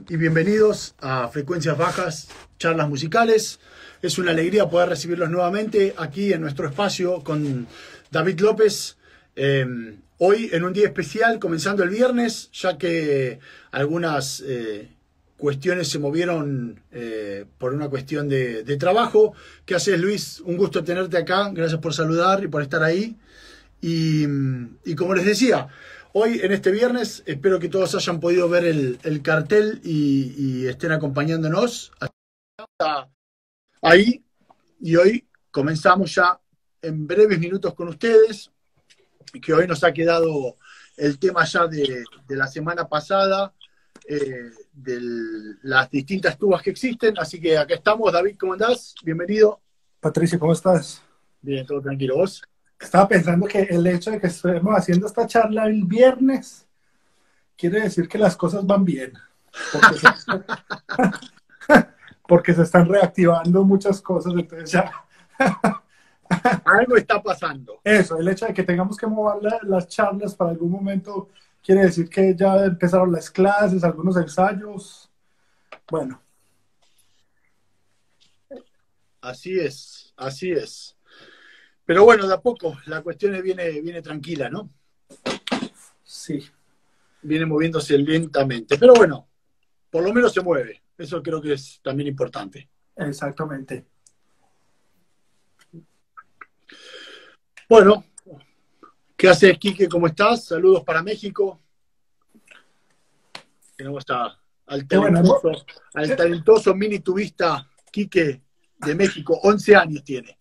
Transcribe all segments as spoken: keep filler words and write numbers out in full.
y bienvenidos a Frecuencias Bajas, charlas musicales. Es una alegría poder recibirlos nuevamente aquí en nuestro espacio con David López. Eh, hoy en un día especial, comenzando el viernes, ya que algunas eh, cuestiones se movieron eh, por una cuestión de, de trabajo. ¿Qué haces, Luis? Un gusto tenerte acá. Gracias por saludar y por estar ahí. Y, y como les decía, hoy en este viernes espero que todos hayan podido ver el, el cartel y, y estén acompañándonos ahí. Y hoy comenzamos ya en breves minutos con ustedes, que hoy nos ha quedado el tema ya de, de la semana pasada, eh, de las distintas tubas que existen. Así que acá estamos. David, ¿cómo andás? Bienvenido. Patricio, ¿cómo estás? Bien, todo tranquilo. ¿Vos? Estaba pensando que el hecho de que estemos haciendo esta charla el viernes quiere decir que las cosas van bien. Porque se, porque se están reactivando muchas cosas, entonces ya... Algo está pasando. Eso, el hecho de que tengamos que mover la, las charlas para algún momento quiere decir que ya empezaron las clases, algunos ensayos. Bueno. Así es, así es. Pero bueno, de a poco, la cuestión viene, viene tranquila, ¿no? Sí. Viene moviéndose lentamente. Pero bueno, por lo menos se mueve. Eso creo que es también importante. Exactamente. Bueno, ¿qué haces, Quique? ¿Cómo estás? Saludos para México. Tenemos a, al, talentoso, bueno, ¿no? al talentoso mini tubista Quique de México. once años tiene.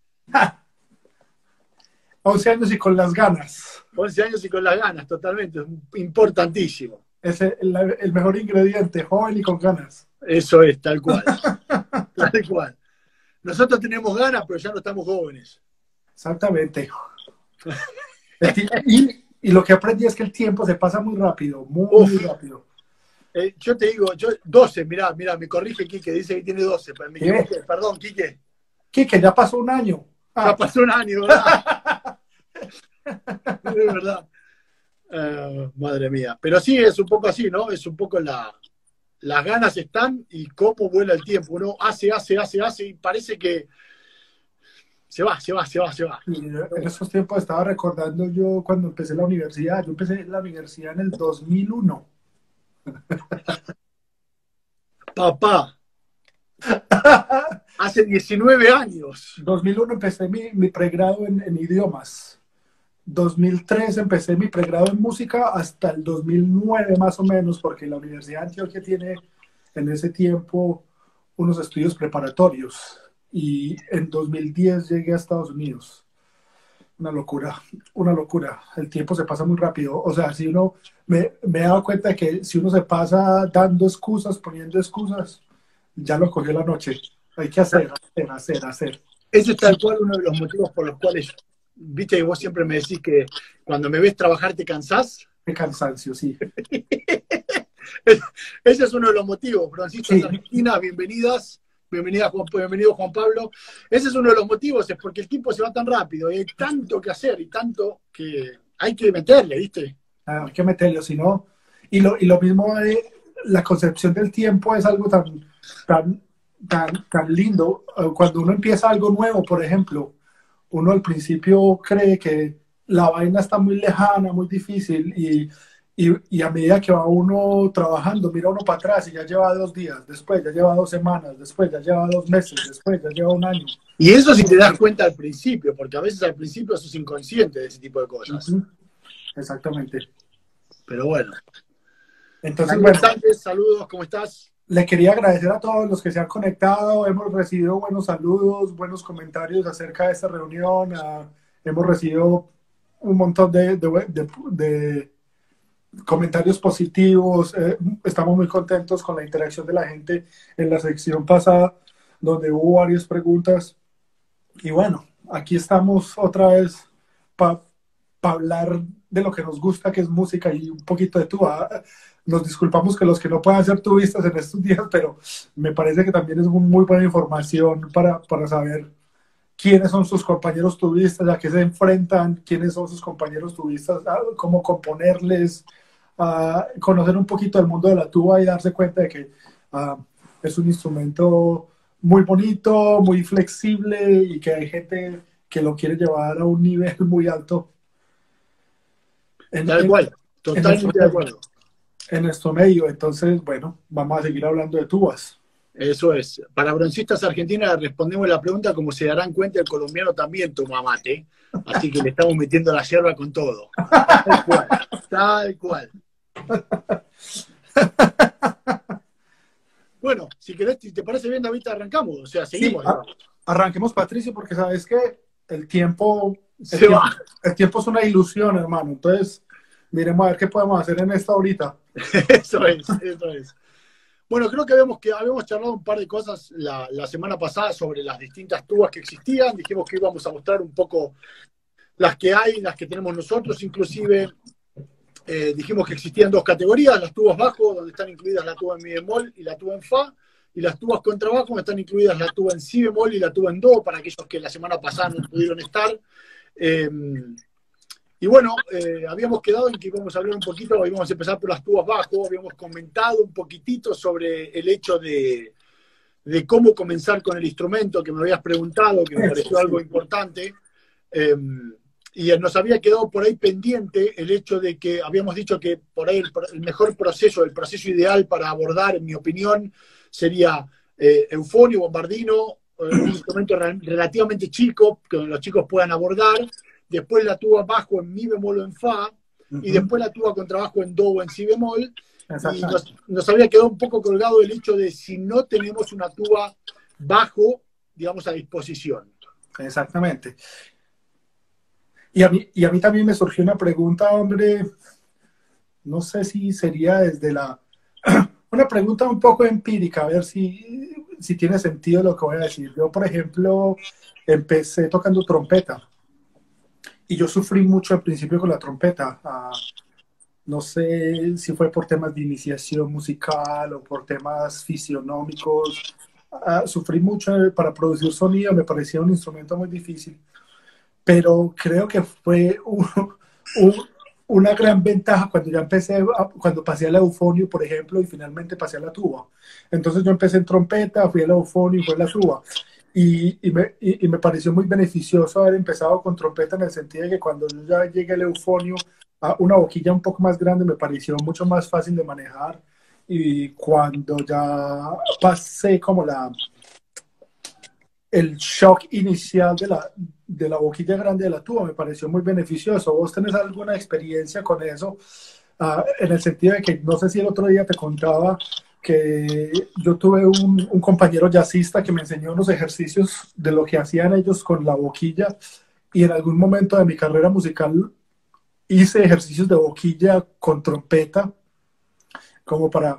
once años y con las ganas. once años y con las ganas, totalmente. Importantísimo. Es el, el mejor ingrediente, joven y con ganas. Eso es, tal cual. Tal cual. Nosotros tenemos ganas, pero ya no estamos jóvenes. Exactamente. Y, y lo que aprendí es que el tiempo se pasa muy rápido, muy, Uf, muy rápido. Eh, yo te digo, yo doce, mirá, mirá, me corrige Quique, dice que tiene doce. Me equivoqué, perdón, Quique. Quique, ya pasó un año. Ah. Ya pasó un año, ¿verdad? Es verdad. Uh, madre mía. Pero sí, es un poco así, ¿no? Es un poco la... Las ganas están y cómo vuela el tiempo. Uno hace, hace, hace, hace y parece que se va, se va, se va, se va. Y en esos tiempos estaba recordando yo cuando empecé la universidad. Yo empecé la universidad en el dos mil uno. Papá. Hace diecinueve años. dos mil uno empecé mi, mi pregrado en, en idiomas. dos mil tres empecé mi pregrado en música hasta el dos mil nueve más o menos, porque la Universidad de Antioquia tiene en ese tiempo unos estudios preparatorios. Y en dos mil diez llegué a Estados Unidos. Una locura, una locura. El tiempo se pasa muy rápido. O sea, si uno, me, me he dado cuenta de que si uno se pasa dando excusas, poniendo excusas, ya lo cogió la noche. Hay que hacer, hacer, hacer, hacer. Ese es tal cual uno de los motivos por los cuales, viste que vos siempre me decís que cuando me ves trabajar te cansás. Qué cansancio, sí. Ese es uno de los motivos. Francisco, sí. Argentina, bienvenidas. Bienvenida, Juan, bienvenido Juan Pablo. Ese es uno de los motivos, es porque el tiempo se va tan rápido y hay tanto que hacer y tanto que hay que meterle, ¿viste? Ah, hay que meterle, si no. Y lo, y lo mismo de la concepción del tiempo es algo tan, tan, tan, tan lindo. Cuando uno empieza algo nuevo, por ejemplo, uno al principio cree que la vaina está muy lejana, muy difícil y... Y, y a medida que va uno trabajando, mira uno para atrás y ya lleva dos días, después ya lleva dos semanas, después ya lleva dos meses, después ya lleva un año. Y eso si te das cuenta al principio, porque a veces al principio sos inconsciente de ese tipo de cosas. Uh-huh. Exactamente. Pero bueno. Entonces, bueno, saludos, ¿cómo estás? Le quería agradecer a todos los que se han conectado, hemos recibido buenos saludos, buenos comentarios acerca de esta reunión, uh, hemos recibido un montón de... de, de, de comentarios positivos, eh, estamos muy contentos con la interacción de la gente en la sección pasada donde hubo varias preguntas y bueno, aquí estamos otra vez para pa hablar de lo que nos gusta, que es música y un poquito de tuba. Nos disculpamos que los que no puedan ser tubistas en estos días, pero me parece que también es muy buena información para, para saber quiénes son sus compañeros tubistas, a qué se enfrentan, quiénes son sus compañeros tubistas, cómo componerles, a conocer un poquito del mundo de la tuba y darse cuenta de que uh, es un instrumento muy bonito, muy flexible y que hay gente que lo quiere llevar a un nivel muy alto. En, Tal cual, totalmente de acuerdo. En nuestro medio, entonces, bueno, vamos a seguir hablando de tubas. Eso es. Para broncistas argentinas respondemos la pregunta, como se darán cuenta, el colombiano también toma mate, así que le estamos metiendo la yerba con todo. Tal cual, tal cual. Bueno, si querés, si te parece bien, David, arrancamos, o sea, seguimos. Sí, arranquemos, Patricio, porque sabes que el tiempo, el se tiempo, va. El tiempo es una ilusión, hermano, entonces miremos a ver qué podemos hacer en esta horita. Eso es, eso es. Bueno, creo que habíamos, que habíamos charlado un par de cosas la, la semana pasada sobre las distintas tubas que existían. Dijimos que íbamos a mostrar un poco las que hay, las que tenemos nosotros. Inclusive eh, dijimos que existían dos categorías, las tubas bajo, donde están incluidas la tuba en mi bemol y la tuba en fa, y las tubas contrabajo, donde están incluidas la tuba en si bemol y la tuba en do, para aquellos que la semana pasada no pudieron estar. Eh, Y bueno, eh, habíamos quedado en que íbamos a hablar un poquito, íbamos a empezar por las tubas bajo, habíamos comentado un poquitito sobre el hecho de, de cómo comenzar con el instrumento, que me habías preguntado, que me pareció algo importante, eh, y nos había quedado por ahí pendiente el hecho de que habíamos dicho que por ahí el, el mejor proceso, el proceso ideal para abordar, en mi opinión, sería eh, eufonio, bombardino, eh, un instrumento relativamente chico, que los chicos puedan abordar. Después la tuba bajo en mi bemol o en fa, uh-huh. y después la tuba contrabajo en do o en si bemol, y nos, nos había quedado un poco colgado el hecho de si no tenemos una tuba bajo, digamos, a disposición. Exactamente. Y a mí, y a mí también me surgió una pregunta, hombre, no sé si sería desde la... una pregunta un poco empírica, a ver si, si tiene sentido lo que voy a decir. Yo, por ejemplo, empecé tocando trompeta. Y yo sufrí mucho al principio con la trompeta. Uh, no sé si fue por temas de iniciación musical o por temas fisionómicos. Uh, sufrí mucho para producir sonido, me parecía un instrumento muy difícil. Pero creo que fue un, un, una gran ventaja cuando ya empecé, a, cuando pasé a la eufonio, por ejemplo, y finalmente pasé a la tuba. Entonces yo empecé en trompeta, fui a la eufonio y fue a la tuba. Y, y, me, y, y me pareció muy beneficioso haber empezado con trompeta en el sentido de que cuando yo ya llegué al eufonio, a una boquilla un poco más grande me pareció mucho más fácil de manejar. Y cuando ya pasé como la el shock inicial de la, de la boquilla grande de la tuba, me pareció muy beneficioso. ¿Vos tenés alguna experiencia con eso? Uh, en el sentido de que no sé si el otro día te contaba que yo tuve un, un compañero jazzista que me enseñó unos ejercicios de lo que hacían ellos con la boquilla, y en algún momento de mi carrera musical hice ejercicios de boquilla con trompeta como para,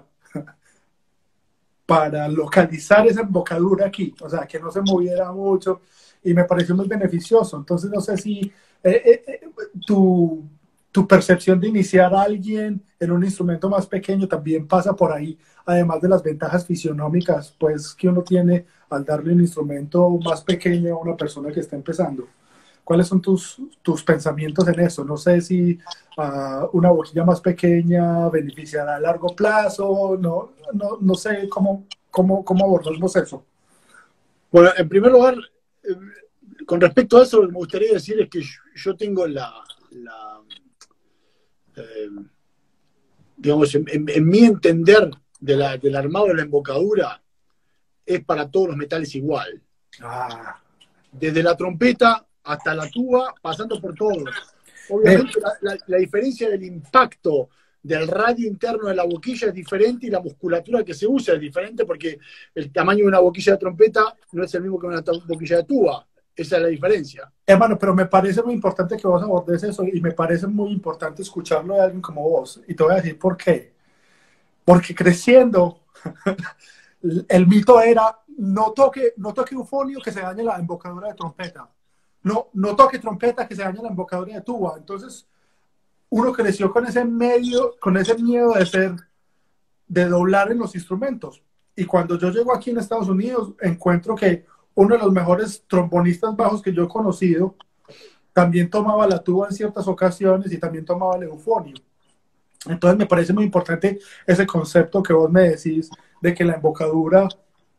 para localizar esa embocadura aquí, o sea, que no se moviera mucho, y me pareció muy beneficioso. Entonces no sé si eh, eh, tu, tu percepción de iniciar a alguien en un instrumento más pequeño también pasa por ahí, además de las ventajas fisionómicas pues que uno tiene al darle un instrumento más pequeño a una persona que está empezando. ¿Cuáles son tus, tus pensamientos en eso? No sé si uh, una boquilla más pequeña beneficiará a largo plazo, no, no, no sé cómo, cómo, cómo abordamos eso. Bueno, en primer lugar, eh, con respecto a eso, lo que me gustaría decir es que yo, yo tengo la, la eh, digamos, en, en, en mi entender de la, del armado de la embocadura, es para todos los metales igual. Ah. Desde la trompeta hasta la tuba, pasando por todos. Obviamente la, la, la diferencia del impacto del radio interno de la boquilla es diferente y la musculatura que se usa es diferente, porque el tamaño de una boquilla de trompeta no es el mismo que una boquilla de tuba. Esa es la diferencia. Hermano, pero me parece muy importante que vos abordes eso, y me parece muy importante escucharlo de alguien como vos. Y te voy a decir por qué. Porque creciendo, el mito era, no toque, no toque eufonio que se dañe la embocadura de trompeta. No, no toque trompeta que se dañe la embocadura de tuba. Entonces, uno creció con ese medio, con ese miedo de ser, de doblar en los instrumentos. Y cuando yo llego aquí en Estados Unidos, encuentro que uno de los mejores trombonistas bajos que yo he conocido también tomaba la tuba en ciertas ocasiones y también tomaba el eufonio. Entonces me parece muy importante ese concepto que vos me decís de que la embocadura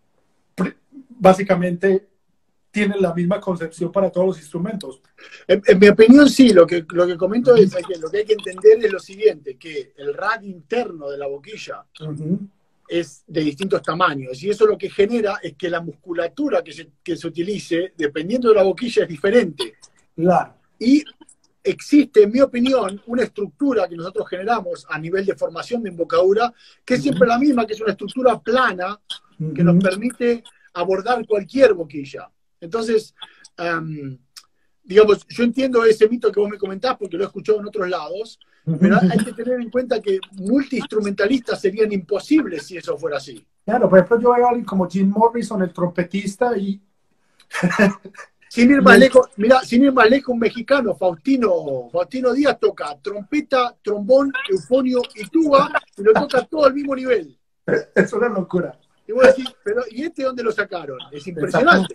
básicamente tiene la misma concepción para todos los instrumentos. En, en mi opinión, sí, lo que, lo que comento es que lo que hay que entender es lo siguiente, que el rack interno de la boquilla uh-huh. es de distintos tamaños, y eso lo que genera es que la musculatura que se, que se utilice, dependiendo de la boquilla, es diferente. Claro. Y existe, en mi opinión, una estructura que nosotros generamos a nivel de formación de embocadura, que es siempre uh-huh. la misma, que es una estructura plana, uh-huh. que nos permite abordar cualquier boquilla. Entonces, um, digamos, yo entiendo ese mito que vos me comentás porque lo he escuchado en otros lados, pero hay que tener en cuenta que multiinstrumentalistas serían imposibles si eso fuera así. Claro, por ejemplo, yo veo a alguien como Jim Morrison, el trompetista, y... sin ir más lejos, mira, sin ir más lejos, un mexicano, Faustino, Faustino Díaz, toca trompeta, trombón, eufonio y tuba, y lo toca todo al mismo nivel. Es una locura. Y vos decís, pero ¿y este dónde lo sacaron? Es impresionante.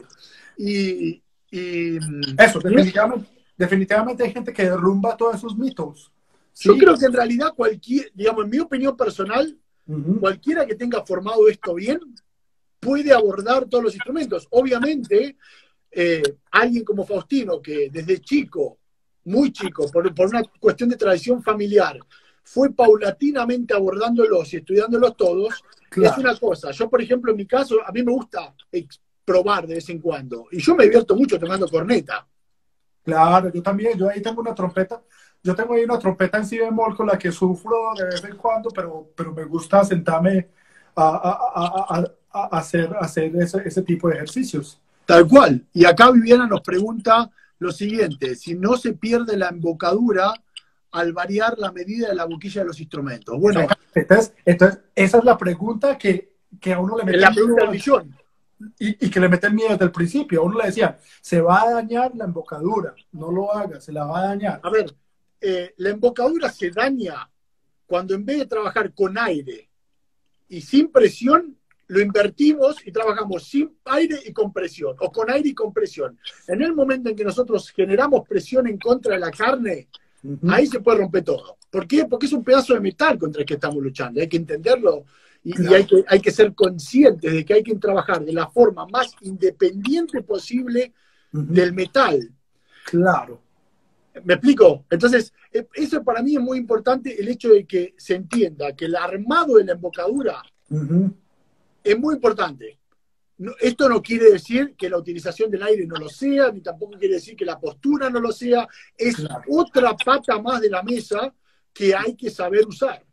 Y, y, Eso, definitivamente, definitivamente hay gente que derrumba todos esos mitos. ¿Sí? Yo creo que en realidad cualquier, digamos, en mi opinión personal, uh-huh. cualquiera que tenga formado esto bien, puede abordar todos los instrumentos. Obviamente, eh, alguien como Faustino, que desde chico, muy chico, por, por una cuestión de tradición familiar, fue paulatinamente abordándolos y estudiándolos todos, claro. es una cosa. Yo, por ejemplo, en mi caso, a mí me gusta probar de vez en cuando. Y yo me divierto mucho tocando corneta. Claro, yo también. Yo ahí tengo una trompeta. Yo tengo ahí una trompeta en si bemol con la que sufro de vez en cuando, pero, pero me gusta sentarme a, a, a, a, a hacer, a hacer ese, ese tipo de ejercicios. Tal cual. Y acá Viviana nos pregunta lo siguiente: si no se pierde la embocadura al variar la medida de la boquilla de los instrumentos. Bueno, entonces, entonces esa es la pregunta que, que a uno le mete la pregunta del millón. Y, y que le meten miedo desde el principio. A uno le decían, se va a dañar la embocadura, no lo haga, se la va a dañar. A ver, eh, la embocadura se daña cuando en vez de trabajar con aire y sin presión, lo invertimos y trabajamos sin aire y con presión, o con aire y con presión. En el momento en que nosotros generamos presión en contra de la carne, uh-huh. ahí se puede romper todo. ¿Por qué? Porque es un pedazo de metal contra el que estamos luchando. Hay que entenderlo. Y, claro. y hay, que, hay que ser conscientes de que hay que trabajar de la forma más independiente posible uh-huh. del metal. Claro. ¿Me explico? Entonces, eso para mí es muy importante, el hecho de que se entienda que el armado de la embocadura uh-huh. es muy importante. No, esto no quiere decir que la utilización del aire no lo sea, ni tampoco quiere decir que la postura no lo sea. Es claro. otra pata más de la mesa que hay que saber usar.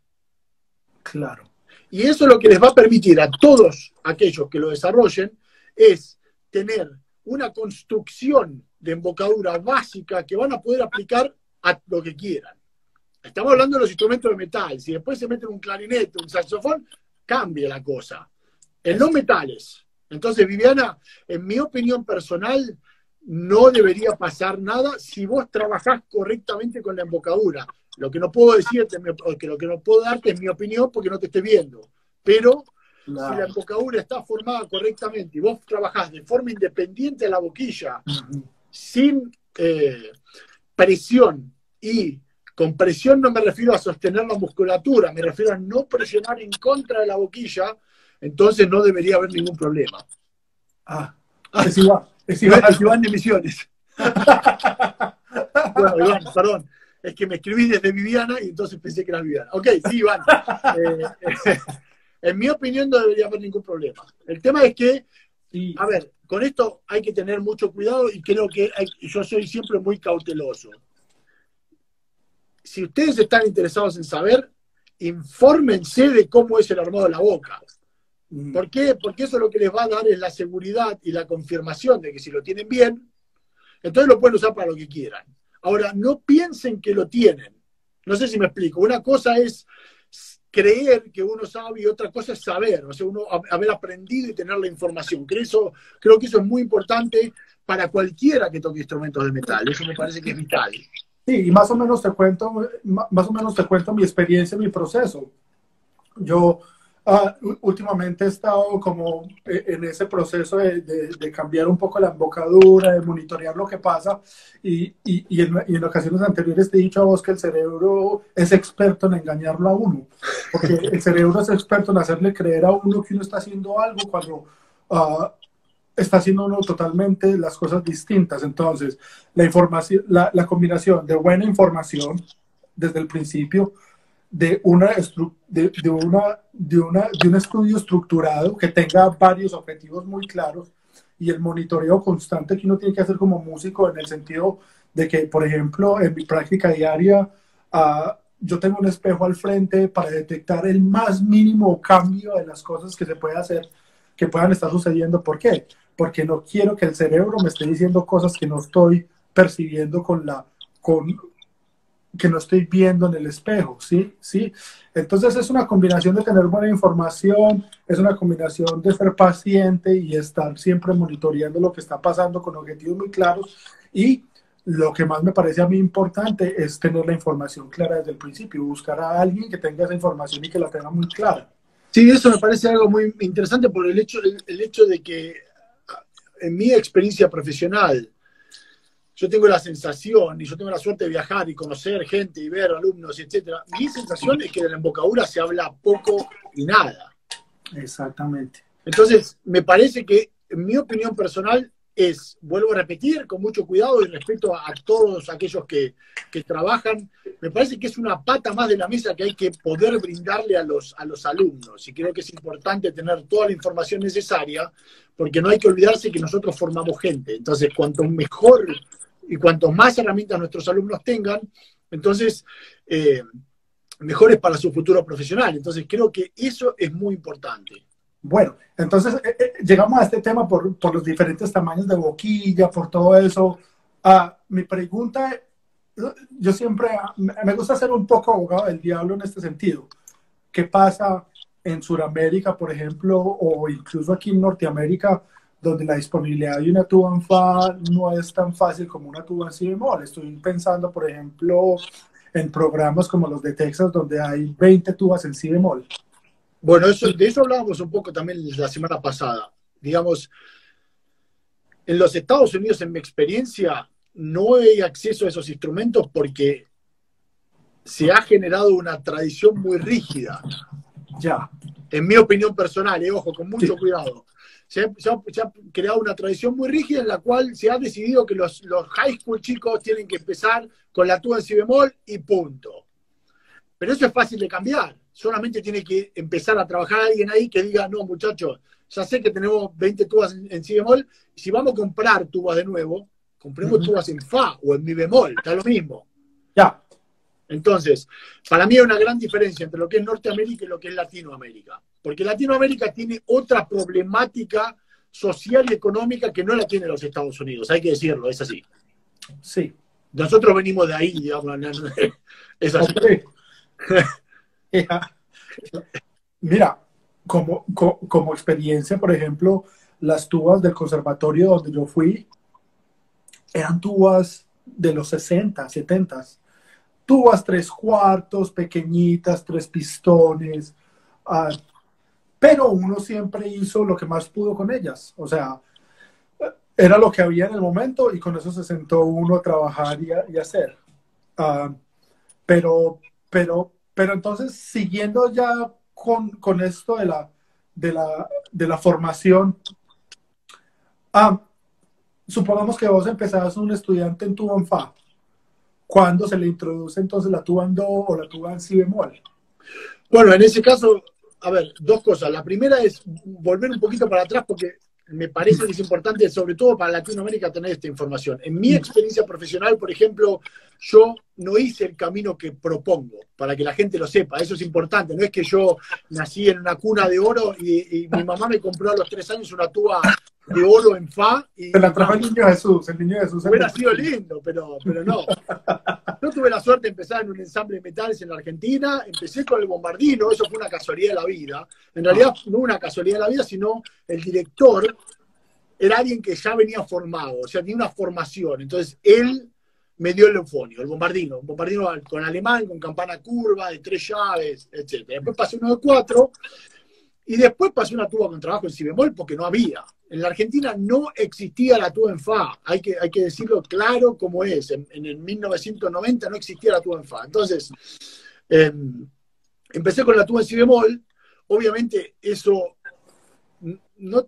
Claro. Y eso lo que les va a permitir a todos aquellos que lo desarrollen es tener una construcción de embocadura básica que van a poder aplicar a lo que quieran. Estamos hablando de los instrumentos de metal. Si después se meten un clarinete, un saxofón, cambia la cosa. En los metales. Entonces, Viviana, en mi opinión personal, no debería pasar nada si vos trabajás correctamente con la embocadura. Lo que no puedo decirte, que lo que no puedo darte es mi opinión porque no te estoy viendo. Pero no. si la embocadura está formada correctamente y vos trabajás de forma independiente a la boquilla, uh-huh. sin eh, presión, y con presión no me refiero a sostener la musculatura, me refiero a no presionar en contra de la boquilla, entonces no debería haber ningún problema. Ah, es Iván. Es Iván, es Iván de Misiones. Bueno, Iván, perdón. Es que me escribí desde Viviana y entonces pensé que era Viviana. Ok, sí, Iván. Eh, eh, en mi opinión no debería haber ningún problema. El tema es que, sí. a ver, con esto hay que tener mucho cuidado y creo que hay, yo soy siempre muy cauteloso. Si ustedes están interesados en saber, infórmense de cómo es el armado de la boca. ¿Por qué? Porque eso lo que les va a dar es la seguridad y la confirmación de que si lo tienen bien, entonces lo pueden usar para lo que quieran. Ahora, no piensen que lo tienen. No sé si me explico. Una cosa es creer que uno sabe y otra cosa es saber. O sea, uno haber aprendido y tener la información. Creo, eso, creo que eso es muy importante para cualquiera que toque instrumentos de metal. Eso me parece que es vital. Sí, y más o menos te cuento, más o menos te cuento mi experiencia, mi proceso. Yo Ah, últimamente he estado como en ese proceso de, de, de cambiar un poco la embocadura, de monitorear lo que pasa y, y, y, en, y en ocasiones anteriores te he dicho a vos que el cerebro es experto en engañarlo a uno, porque el cerebro es experto en hacerle creer a uno que uno está haciendo algo cuando uh, está haciendo uno totalmente las cosas distintas. Entonces, la, información, la, la combinación de buena información desde el principio, de, una, de, de, una, de, una, de un estudio estructurado que tenga varios objetivos muy claros y el monitoreo constante que uno tiene que hacer como músico en el sentido de que, por ejemplo, en mi práctica diaria, uh, yo tengo un espejo al frente para detectar el más mínimo cambio de las cosas que se puede hacer, que puedan estar sucediendo. ¿Por qué? Porque no quiero que el cerebro me esté diciendo cosas que no estoy percibiendo con la... Con, que no estoy viendo en el espejo, ¿sí? ¿Sí? Entonces es una combinación de tener buena información, es una combinación de ser paciente y estar siempre monitoreando lo que está pasando con objetivos muy claros, y lo que más me parece a mí importante es tener la información clara desde el principio, buscar a alguien que tenga esa información y que la tenga muy clara. Sí, eso me parece algo muy interesante por el hecho, el, el hecho de que en mi experiencia profesional, yo tengo la sensación, y yo tengo la suerte de viajar y conocer gente y ver alumnos, etcétera. Mi sensación es que de la embocadura se habla poco y nada. Exactamente. Entonces, me parece que, en mi opinión personal, es, vuelvo a repetir, con mucho cuidado y respeto a, a todos aquellos que, que trabajan, me parece que es una pata más de la mesa que hay que poder brindarle a los, a los alumnos. Y creo que es importante tener toda la información necesaria, porque no hay que olvidarse que nosotros formamos gente. Entonces, cuanto mejor y cuanto más herramientas nuestros alumnos tengan, entonces, eh, mejor es para su futuro profesional. Entonces, creo que eso es muy importante. Bueno, entonces eh, eh, llegamos a este tema por, por los diferentes tamaños de boquilla, por todo eso. Uh, mi pregunta, yo siempre, me gusta ser un poco abogado del diablo en este sentido. ¿Qué pasa en Sudamérica, por ejemplo, o incluso aquí en Norteamérica, donde la disponibilidad de una tuba en fa no es tan fácil como una tuba en si bemol? Estoy pensando, por ejemplo, en programas como los de Texas, donde hay veinte tubas en si bemol. Bueno, eso, de eso hablábamos un poco también la semana pasada. Digamos, en los Estados Unidos, en mi experiencia, no hay acceso a esos instrumentos porque se ha generado una tradición muy rígida. Ya. En mi opinión personal, eh, ojo, con mucho Sí. cuidado. Se ha, se, ha, se ha creado una tradición muy rígida en la cual se ha decidido que los, los high school chicos tienen que empezar con la tuba en si bemol y punto. Pero eso es fácil de cambiar. Solamente tiene que empezar a trabajar alguien ahí que diga, no, muchachos, ya sé que tenemos veinte tubas en, en si bemol, si vamos a comprar tubas de nuevo, compremos uh-huh. tubas en fa o en mi bemol, está lo mismo. Ya. Entonces, para mí hay una gran diferencia entre lo que es Norteamérica y lo que es Latinoamérica. Porque Latinoamérica tiene otra problemática social y económica que no la tiene los Estados Unidos, hay que decirlo, es así. Sí. Nosotros venimos de ahí, digamos, es así. Okay. Mira, como, como, como experiencia, por ejemplo, las tubas del conservatorio donde yo fui eran tubas de los sesenta, setenta. Tubas tres cuartos, pequeñitas, tres pistones, uh, pero uno siempre hizo lo que más pudo con ellas. O sea, era lo que había en el momento y con eso se sentó uno a trabajar y a, y a hacer. Uh, pero, pero, pero entonces, siguiendo ya con, con esto de la, de la, de la formación, uh, supongamos que vos empezás un estudiante en tuba en fa. ¿Cuándo se le introduce entonces la tuba en do o la tuba en si bemol? Bueno, en ese caso, a ver, dos cosas. La primera es volver un poquito para atrás porque me parece que es importante, sobre todo para Latinoamérica, tener esta información. En mi experiencia profesional, por ejemplo, yo no hice el camino que propongo, para que la gente lo sepa. Eso es importante. No es que yo nací en una cuna de oro y, y mi mamá me compró a los tres años una tuba de oro en fa. Y se la trajo el niño Jesús, el niño Jesús. Hubiera sido lindo, pero, pero no. Yo tuve la suerte de empezar en un ensamble de metales en la Argentina, empecé con el bombardino, eso fue una casualidad de la vida. En realidad no una casualidad de la vida, sino el director era alguien que ya venía formado, o sea, tenía una formación. Entonces él me dio el eufonio, el bombardino, un bombardino con alemán, con campana curva, de tres llaves, etcétera. Después pasé uno de cuatro, Y después pasé una tuba con trabajo en si bemol porque no había. En la Argentina no existía la tuba en fa. Hay que, hay que decirlo claro como es. En, en el mil novecientos noventa no existía la tuba en fa. Entonces, eh, empecé con la tuba en si bemol. Obviamente eso no,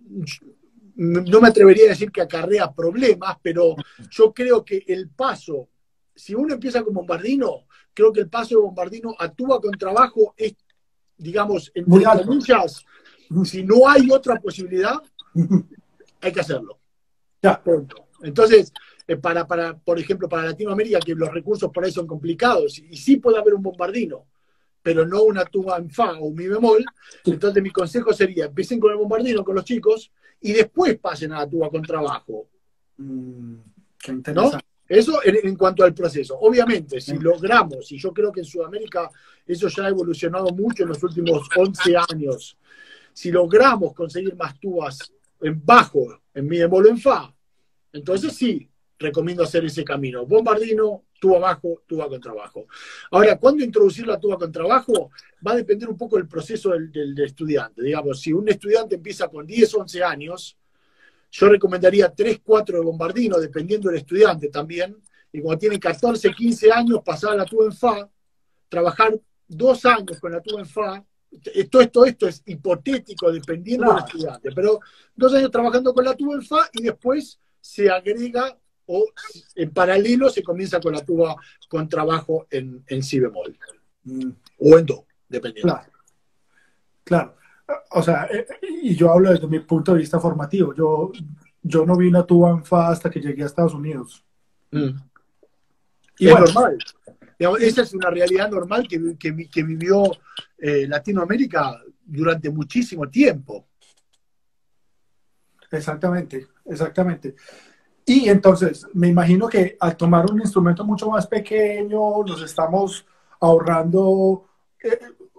no me atrevería a decir que acarrea problemas, pero yo creo que el paso, si uno empieza con bombardino, creo que el paso de bombardino a tuba con trabajo es, digamos, entre comillas, si no hay otra posibilidad, hay que hacerlo. Ya. Entonces, eh, para, para, por ejemplo, para Latinoamérica, que los recursos por ahí son complicados, y sí puede haber un bombardino, pero no una tuba en fa o un mi bemol, entonces mi consejo sería, empiecen con el bombardino, con los chicos, y después pasen a la tuba con trabajo. Mm, qué interesante. ¿No? Eso en, en cuanto al proceso. Obviamente, si logramos, y yo creo que en Sudamérica eso ya ha evolucionado mucho en los últimos once años, si logramos conseguir más tubas en bajo, en mi bemol o en fa, entonces sí, recomiendo hacer ese camino. Bombardino, tuba bajo, tuba con trabajo. Ahora, ¿cuándo introducir la tuba con trabajo? Va a depender un poco del proceso del, del, del estudiante. Digamos, si un estudiante empieza con diez, once años, yo recomendaría tres, cuatro de bombardino, dependiendo del estudiante también, y cuando tiene catorce, quince años, pasar a la tuba en fa, trabajar dos años con la tuba en fa. Esto, esto, esto es hipotético, dependiendo claro. del estudiante, pero dos años trabajando con la tuba en fa y después se agrega o en paralelo se comienza con la tuba con trabajo en, en si bemol mm. o en do, dependiendo. Claro, claro. O sea, y yo hablo desde mi punto de vista formativo. Yo, yo no vi una tuba en fa hasta que llegué a Estados Unidos. Mm. Y es bueno, normal. Digamos, esa es una realidad normal que, que, que vivió eh, Latinoamérica durante muchísimo tiempo. Exactamente, exactamente. Y entonces, me imagino que al tomar un instrumento mucho más pequeño, nos estamos ahorrando eh,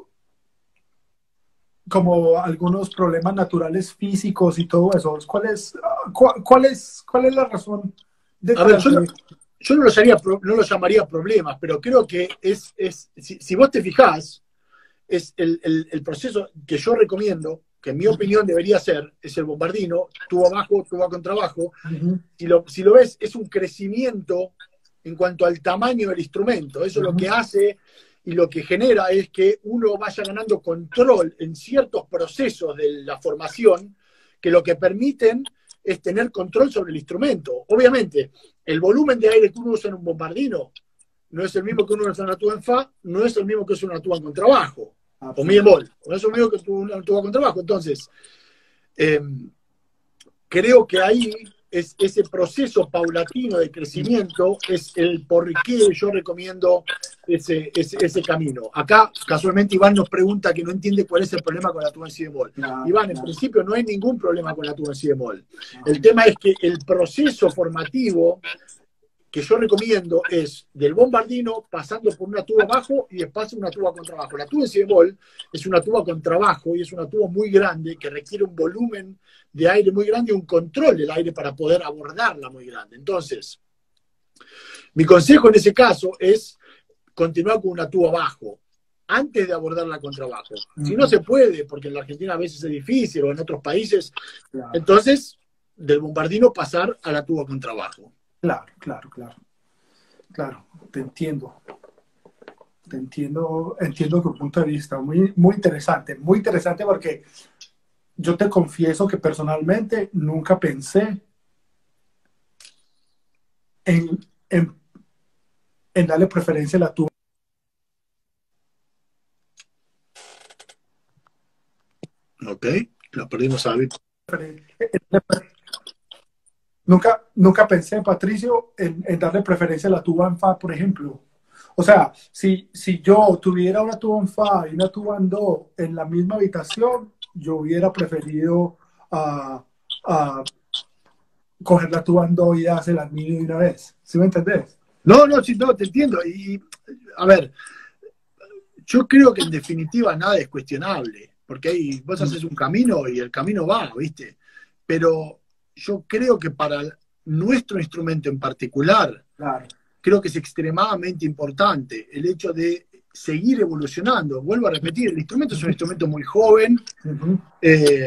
como algunos problemas naturales físicos y todo eso. ¿Cuál es, cuál, cuál es, cuál es la razón de A ver, yo, no, yo no, lo llamaría, no lo llamaría problemas, pero creo que es, es si, si vos te fijás, es el, el, el proceso que yo recomiendo, que en mi opinión debería ser, es el bombardino, tubo abajo, tubo con trabajo. Uh-huh. Si lo, si lo ves, es un crecimiento en cuanto al tamaño del instrumento. Eso uh-huh. lo que hace y lo que genera es que uno vaya ganando control en ciertos procesos de la formación que lo que permiten es tener control sobre el instrumento. Obviamente, el volumen de aire que uno usa en un bombardino no es el mismo que uno usa en una tuba en fa, no es el mismo que usa una tuba con trabajo, ah, o mi bemol, no es el mismo que una tuba con trabajo. Entonces, eh, creo que ahí es ese proceso paulatino de crecimiento es el por qué yo recomiendo ese, ese, ese camino. Acá, casualmente, Iván nos pregunta que no entiende cuál es el problema con la tuba en si bemol. No, Iván, en no. principio no hay ningún problema con la tuba en si bemol. No. El tema es que el proceso formativo que yo recomiendo es del bombardino pasando por una tuba abajo y después una tuba con trabajo. La tuba en si bemol es una tuba con trabajo y es una tuba muy grande que requiere un volumen de aire muy grande y un control del aire para poder abordarla muy grande. Entonces, mi consejo en ese caso es continuar con una tuba abajo antes de abordarla con trabajo. Uh-huh. Si no se puede, porque en la Argentina a veces es difícil o en otros países, claro. entonces del bombardino pasar a la tuba con trabajo. Claro, claro, claro. Claro, te entiendo. Te entiendo, entiendo tu punto de vista. Muy, muy interesante, muy interesante porque yo te confieso que personalmente nunca pensé en, en, en darle preferencia a la tuba. Ok, lo perdimos a David. Nunca, nunca pensé, Patricio, en, en darle preferencia a la tuba en fa, por ejemplo. O sea, si, si yo tuviera una tuba en fa y una tuba en do en la misma habitación, yo hubiera preferido uh, uh, coger la tuba en do y hacer el nido de una vez. ¿Sí me entendés? No, no, sí, no, te entiendo. Y, a ver, yo creo que en definitiva nada es cuestionable, porque ahí vos haces un camino y el camino va, ¿viste? Pero yo creo que para nuestro instrumento en particular, claro. creo que es extremadamente importante el hecho de seguir evolucionando. Vuelvo a repetir, el instrumento es un instrumento muy joven, uh-huh. eh,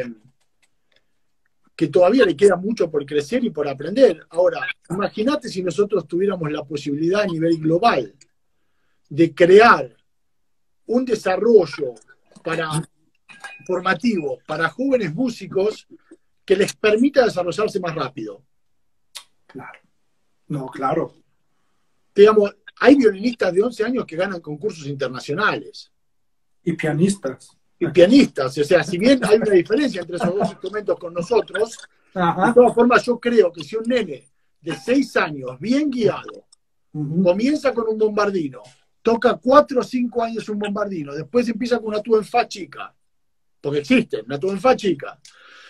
que todavía le queda mucho por crecer y por aprender. Ahora, imagínate si nosotros tuviéramos la posibilidad a nivel global de crear un desarrollo para, formativo para jóvenes músicos que les permita desarrollarse más rápido. Claro. No, claro. Digamos, hay violinistas de once años que ganan concursos internacionales. Y pianistas. Y pianistas. O sea, si bien hay una diferencia entre esos dos instrumentos con nosotros, Ajá. de todas formas yo creo que si un nene de seis años, bien guiado, uh-huh. comienza con un bombardino, toca cuatro o cinco años un bombardino, después empieza con una tuba en fa chica, porque existen, una tuba en fa chica,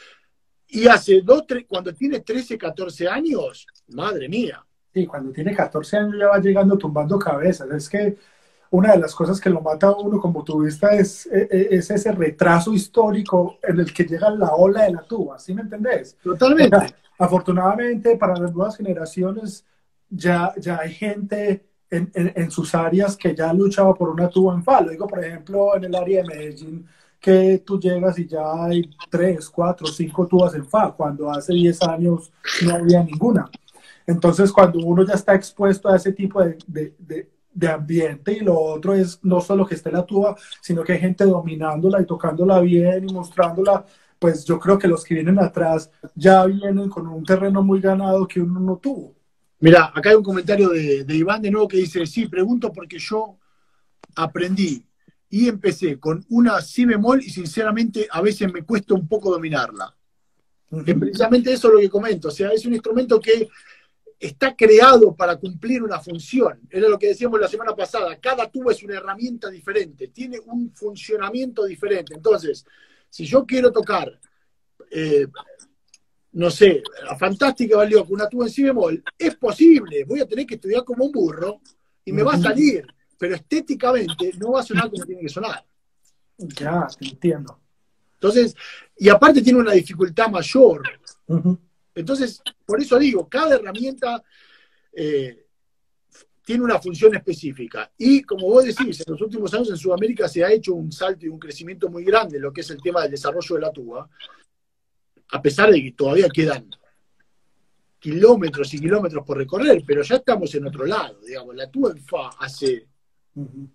y hace dos, tres, cuando tiene trece, catorce años, madre mía. Sí, cuando tiene catorce años ya va llegando tumbando cabezas. Es que una de las cosas que lo mata a uno como tubista es, es ese retraso histórico en el que llega la ola de la tuba, ¿sí me entendés? Totalmente. O sea, afortunadamente para las nuevas generaciones ya, ya hay gente en, en, en sus áreas que ya ha luchado por una tuba en fa. Lo digo, por ejemplo, en el área de Medellín, que tú llegas y ya hay tres, cuatro, cinco tubas en fa, cuando hace diez años no había ninguna. Entonces, cuando uno ya está expuesto a ese tipo de, de, de, de ambiente, y lo otro es no solo que esté la tuba, sino que hay gente dominándola y tocándola bien y mostrándola, pues yo creo que los que vienen atrás ya vienen con un terreno muy ganado que uno no tuvo. Mira, acá hay un comentario de, de Iván de nuevo que dice, sí, pregunto porque yo aprendí y empecé con una si bemol y sinceramente a veces me cuesta un poco dominarla. Uh-huh. Es precisamente eso lo que comento, o sea, es un instrumento que está creado para cumplir una función. Era lo que decíamos la semana pasada, cada tuba es una herramienta diferente, tiene un funcionamiento diferente. Entonces, si yo quiero tocar, eh, no sé, la Fantástica valió con una tuba en si bemol, es posible, voy a tener que estudiar como un burro y me uh-huh. va a salir, pero estéticamente no va a sonar como tiene que sonar. Ya, te entiendo. Entonces, y aparte tiene una dificultad mayor. Uh-huh. Entonces, por eso digo, cada herramienta eh, tiene una función específica. Y como vos decís, en los últimos años en Sudamérica se ha hecho un salto y un crecimiento muy grande en lo que es el tema del desarrollo de la tuba, a pesar de que todavía quedan kilómetros y kilómetros por recorrer, pero ya estamos en otro lado, digamos. La tuba en fa hace, uh-huh.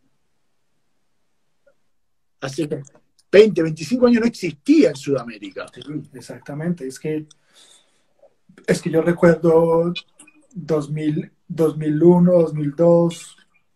hace veinte, veinticinco años no existía en Sudamérica. Sí, exactamente, es que Es que yo recuerdo dos mil, dos mil uno, dos mil dos,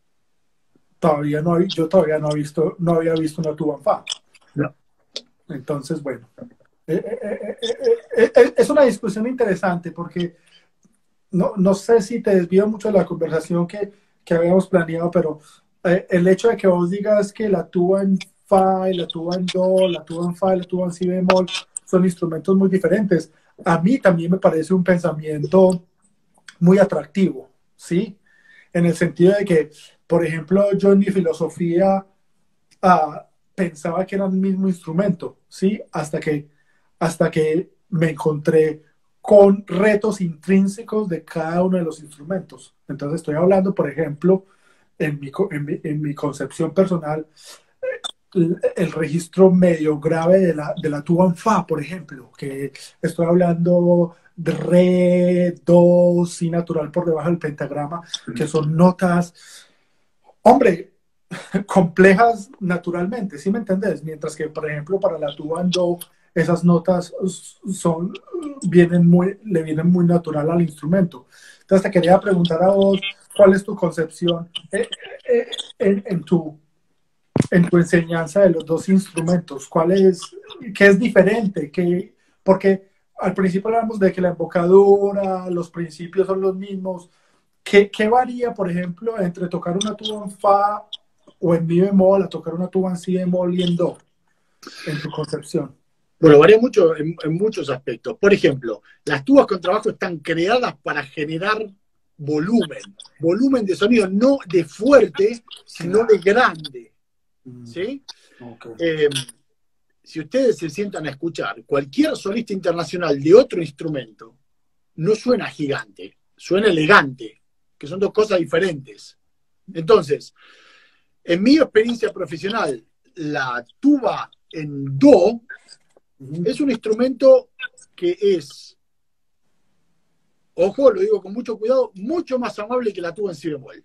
todavía no, yo todavía no, he visto, no había visto una tuba en fa. No. Entonces, bueno, eh, eh, eh, eh, eh, es una discusión interesante porque no, no sé si te desvío mucho de la conversación que, que habíamos planeado, pero eh, el hecho de que vos digas que la tuba en fa y la tuba en do, la tuba en fa y la tuba en si bemol son instrumentos muy diferentes. A mí también me parece un pensamiento muy atractivo, ¿sí? En el sentido de que, por ejemplo, yo en mi filosofía uh, pensaba que era el mismo instrumento, ¿sí? Hasta que, hasta que me encontré con retos intrínsecos de cada uno de los instrumentos. Entonces estoy hablando, por ejemplo, en mi, en mi, en mi concepción personal, El, el registro medio grave de la, de la tuba en fa, por ejemplo, que estoy hablando de re, do, si natural por debajo del pentagrama, que son notas, hombre, complejas naturalmente, ¿sí me entendés? Mientras que, por ejemplo, para la tuba en do, esas notas son, vienen muy, le vienen muy natural al instrumento. Entonces te quería preguntar a vos, ¿cuál es tu concepción eh, eh, en, en tu en tu enseñanza de los dos instrumentos? ¿Cuál es, qué es diferente? ¿Qué, porque al principio hablamos de que la embocadura, los principios son los mismos. ¿Qué, qué varía, por ejemplo, entre tocar una tuba en fa o en mi bemol a tocar una tuba en si bemol y en do, en tu concepción? Bueno, varía mucho en, en muchos aspectos. Por ejemplo, las tubas con trabajo están creadas para generar volumen, volumen de sonido, no de fuerte, sino de grande. ¿Sí? Okay. Eh, si ustedes se sientan a escuchar cualquier solista internacional de otro instrumento, no suena gigante, suena elegante, que son dos cosas diferentes. Entonces, En mi experiencia profesional, la tuba en do es un instrumento que es, ojo, lo digo con mucho cuidado, mucho más amable que la tuba en si bemol.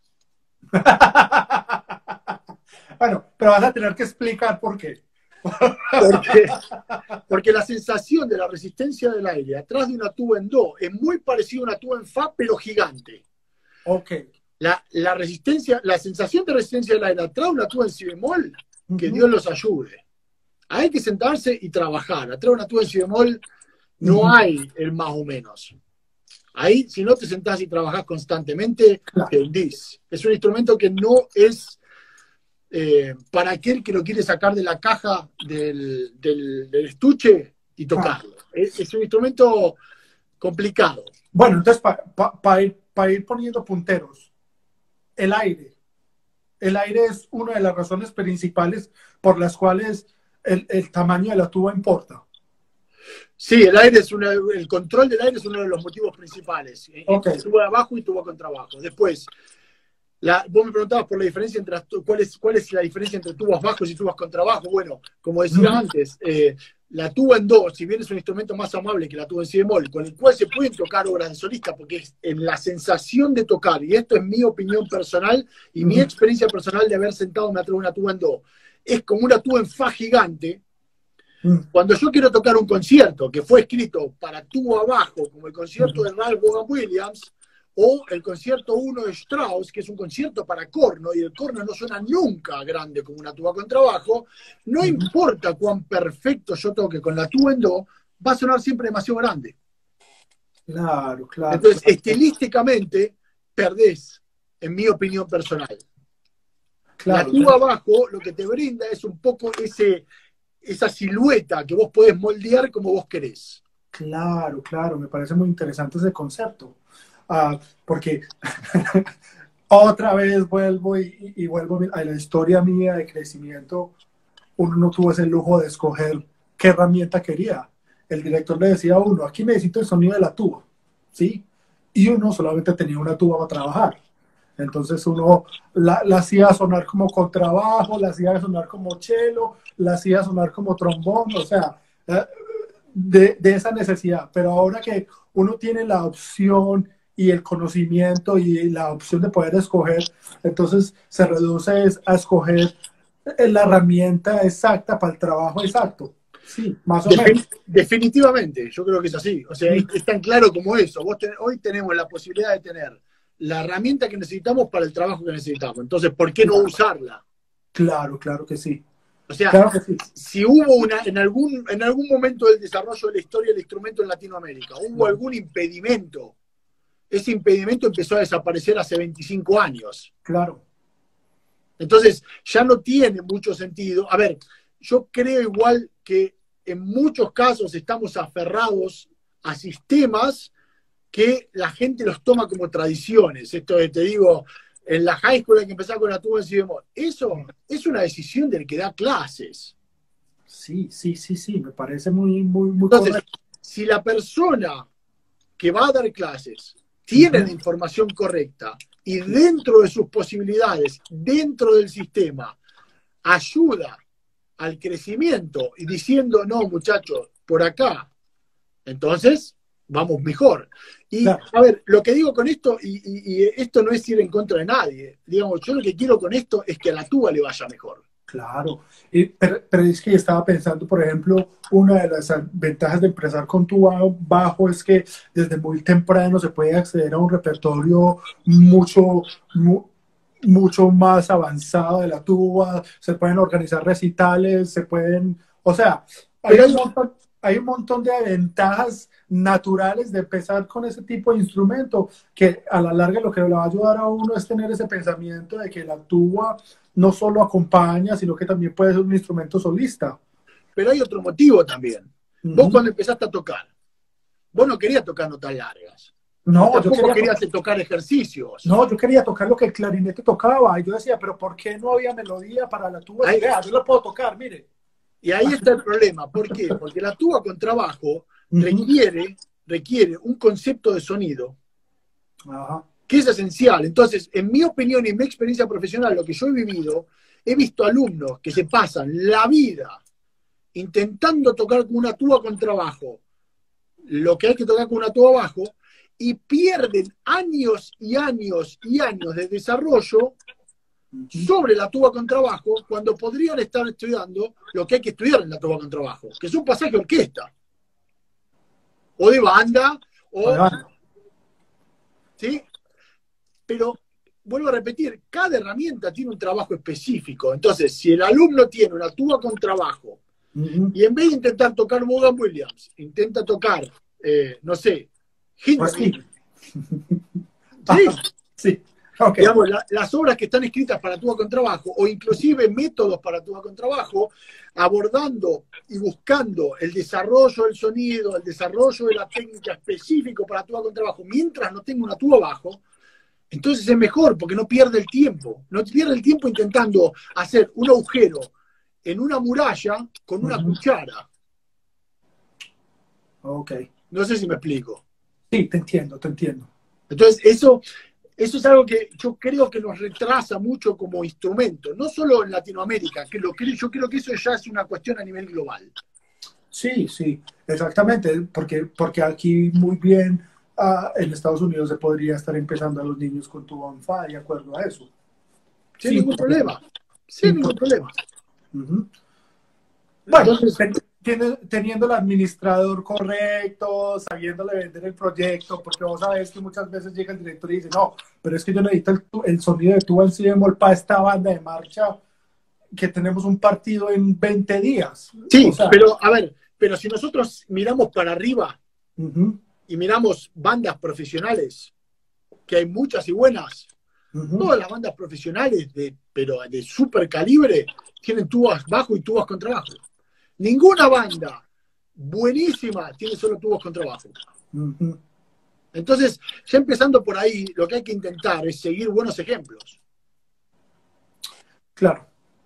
Bueno, pero vas a tener que explicar por qué. Porque, porque la sensación de la resistencia del aire atrás de una tuba en do es muy parecida a una tuba en fa, pero gigante. Ok. La, la resistencia, la sensación de resistencia del aire atrás de una tuba en si bemol, que Uh-huh. Dios los ayude. Hay que sentarse y trabajar. Atrás de una tuba en si bemol no Uh-huh. hay el más o menos. Ahí, si no te sentás y trabajás constantemente, Claro. te hundís. Es un instrumento que no es eh, para aquel que lo quiere sacar de la caja del, del, del estuche y tocarlo. Ah. Es, es un instrumento complicado. Bueno, entonces, para pa, pa ir, pa ir poniendo punteros, el aire. El aire es una de las razones principales por las cuales el, el tamaño de la tuba importa. Sí, el aire es una, el control del aire es uno de los motivos principales. Okay. Tubo de abajo y tubo contrabajo. Después, la, vos me preguntabas por la diferencia entre cuál es, cuál es la diferencia entre tubos bajos y tubos contrabajo. Bueno, como decía mm. antes, eh, la tuba en do, si bien es un instrumento más amable que la tuba en si bemol, con el cual se pueden tocar obras de solista, porque es en la sensación de tocar, y esto es mi opinión personal y mm. mi experiencia personal de haber sentado atrás de una tuba en do, es como una tuba en fa gigante. Cuando yo quiero tocar un concierto que fue escrito para tubo abajo, como el concierto de Ralph Vaughan Williams, o el concierto uno de Strauss, que es un concierto para corno, y el corno no suena nunca grande como una tuba contrabajo, no importa cuán perfecto yo toque con la tuba en do, va a sonar siempre demasiado grande. Claro, claro. Entonces, claro. estilísticamente, perdés, en mi opinión personal. Claro, la tuba abajo lo que te brinda es un poco ese... esa silueta que vos podés moldear como vos querés. Claro, claro, me parece muy interesante ese concepto, uh, porque otra vez vuelvo y, y vuelvo a la historia mía de crecimiento. Uno no tuvo ese lujo de escoger qué herramienta quería. El director le decía a uno, aquí necesito el sonido de la tuba, ¿sí? Y uno solamente tenía una tuba para trabajar. Entonces uno la, la hacía sonar como contrabajo, la hacía sonar como cello, la hacía sonar como trombón, o sea, de, de esa necesidad. Pero ahora que uno tiene la opción y el conocimiento y la opción de poder escoger, entonces se reduce a escoger la herramienta exacta para el trabajo exacto. Sí, más o Defin menos. Definitivamente, yo creo que es así. O sea, es, es tan claro como eso. Vos ten, hoy tenemos la posibilidad de tener la herramienta que necesitamos para el trabajo que necesitamos. Entonces, ¿por qué claro. no usarla? Claro, claro que sí. O sea, claro que sí. si hubo una, en algún, en algún momento del desarrollo de la historia del instrumento en Latinoamérica, hubo algún impedimento, ese impedimento empezó a desaparecer hace veinticinco años. Claro. Entonces, ya no tiene mucho sentido. A ver, yo creo igual que en muchos casos estamos aferrados a sistemas que la gente los toma como tradiciones. Esto de, te digo, en la high school hay que empezar con la tuba en si bemol. Eso es una decisión del que da clases. Sí, sí, sí, sí, me parece muy, muy, muy Entonces, correcto. si la persona que va a dar clases tiene uh-huh. la información correcta y dentro de sus posibilidades, dentro del sistema, ayuda al crecimiento y diciendo, no, muchachos, por acá, entonces vamos mejor. Y, claro. a ver, lo que digo con esto, y, y, y esto no es ir en contra de nadie, digamos, yo lo que quiero con esto es que a la tuba le vaya mejor. Claro, y, pero, pero es que estaba pensando, por ejemplo, una de las ventajas de empezar con tuba bajo es que desde muy temprano se puede acceder a un repertorio mucho, mu, mucho más avanzado de la tuba, se pueden organizar recitales, se pueden, o sea, hay un montón, hay un montón de ventajas naturales de empezar con ese tipo de instrumento que a la larga lo que le va a ayudar a uno es tener ese pensamiento de que la tuba no solo acompaña, sino que también puede ser un instrumento solista. Pero hay otro motivo también. Uh-huh. Vos cuando empezaste a tocar, vos no querías tocar notas largas. No, tampoco yo quería querías to tocar ejercicios. No, yo quería tocar lo que el clarinete tocaba. Y yo decía, pero ¿por qué no había melodía para la tuba? Ahí, Vea, yo la puedo tocar, mire. Y ahí está el problema. ¿Por qué? Porque la tuba con trabajo uh-huh. requiere, requiere un concepto de sonido Ajá. que es esencial. Entonces, en mi opinión y en mi experiencia profesional, lo que yo he vivido, he visto alumnos que se pasan la vida intentando tocar con una tuba con trabajo, lo que hay que tocar con una tuba abajo, y pierden años y años y años de desarrollo sobre la tuba con trabajo, cuando podrían estar estudiando lo que hay que estudiar en la tuba con trabajo, que es un pasaje de orquesta, o de banda, o... ¿sí? Pero, vuelvo a repetir, cada herramienta tiene un trabajo específico. Entonces, si el alumno tiene una tuba con trabajo, uh-huh, y en vez de intentar tocar Vaughan Williams, intenta tocar, eh, no sé, Hindemith, ¿sí? Sí. Okay. Digamos, la, las obras que están escritas para tuba con trabajo, o inclusive métodos para tuba con trabajo, abordando y buscando el desarrollo del sonido, el desarrollo de la técnica específico para tuba con trabajo, mientras no tenga una tuba abajo, entonces es mejor, porque no pierde el tiempo. No pierde el tiempo intentando hacer un agujero en una muralla con una uh-huh. cuchara. Ok. No sé si me explico. Sí, te entiendo, te entiendo. Entonces, eso... Eso es algo que yo creo que nos retrasa mucho como instrumento, no solo en Latinoamérica, que lo que yo creo que eso ya es una cuestión a nivel global. Sí, sí, exactamente, porque, porque aquí muy bien uh, en Estados Unidos se podría estar empezando a los niños con tuba on fa, de acuerdo a eso. Sin sí, ningún problema, sin ningún problema. Uh-huh. Bueno, entonces, teniendo el administrador correcto, sabiéndole vender el proyecto, porque vos sabés que muchas veces llega el director y dice, no, pero es que yo necesito el, el sonido de tuba en si bemol para esta banda de marcha, que tenemos un partido en veinte días. Sí, o sea, pero a ver, pero si nosotros miramos para arriba uh-huh. y miramos bandas profesionales, que hay muchas y buenas, uh-huh. todas las bandas profesionales, de, pero de super calibre, tienen tubas bajo y tubas con trabajo. Ninguna banda buenísima tiene solo tubos con trabajo. Uh-huh. Entonces, ya empezando por ahí, lo que hay que intentar es seguir buenos ejemplos. Claro.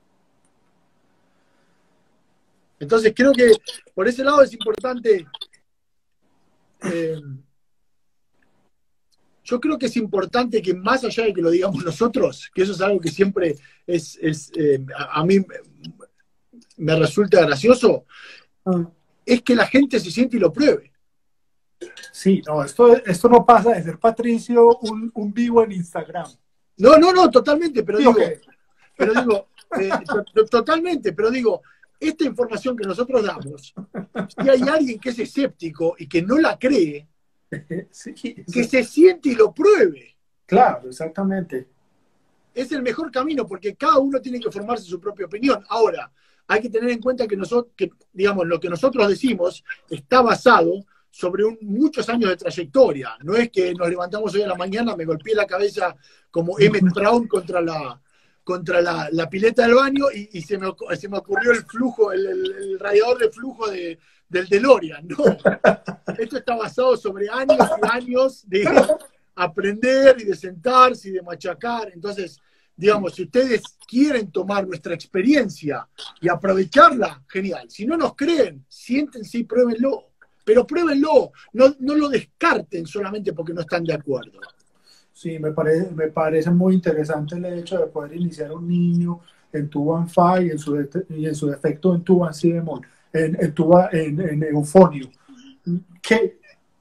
Entonces, creo que por ese lado es importante. Eh, yo creo que es importante que, más allá de que lo digamos nosotros, que eso es algo que siempre es, es eh, a, a mí me resulta gracioso, uh. es que la gente se siente y lo pruebe. Sí, no, esto, esto no pasa de ser Patricio un, un vivo en Instagram. No, no, no, totalmente, pero sí, digo, okay. pero digo, eh, to, totalmente, pero digo, esta información que nosotros damos, si hay alguien que es escéptico y que no la cree, sí, que sí. se siente y lo pruebe. Claro, exactamente. Es el mejor camino, porque cada uno tiene que formarse su propia opinión. Ahora, hay que tener en cuenta que nosotros, que, digamos, lo que nosotros decimos está basado sobre un, muchos años de trayectoria. No es que nos levantamos hoy a la mañana, me golpeé la cabeza como Emmett Brown contra la, contra la, la pileta del baño y, y se, me, se me ocurrió el flujo, el, el, el radiador de flujo de, del DeLorean. No, esto está basado sobre años y años de aprender y de sentarse y de machacar. Entonces, digamos, si ustedes quieren tomar nuestra experiencia y aprovecharla, genial. Si no nos creen, siéntense y pruébenlo. Pero pruébenlo, no, no lo descarten solamente porque no están de acuerdo. Sí, me parece, me parece muy interesante el hecho de poder iniciar a un niño en tuba en fa y en su, de, y en su defecto en tuba en si bemol, en, en tuba en, en eufonio. Que,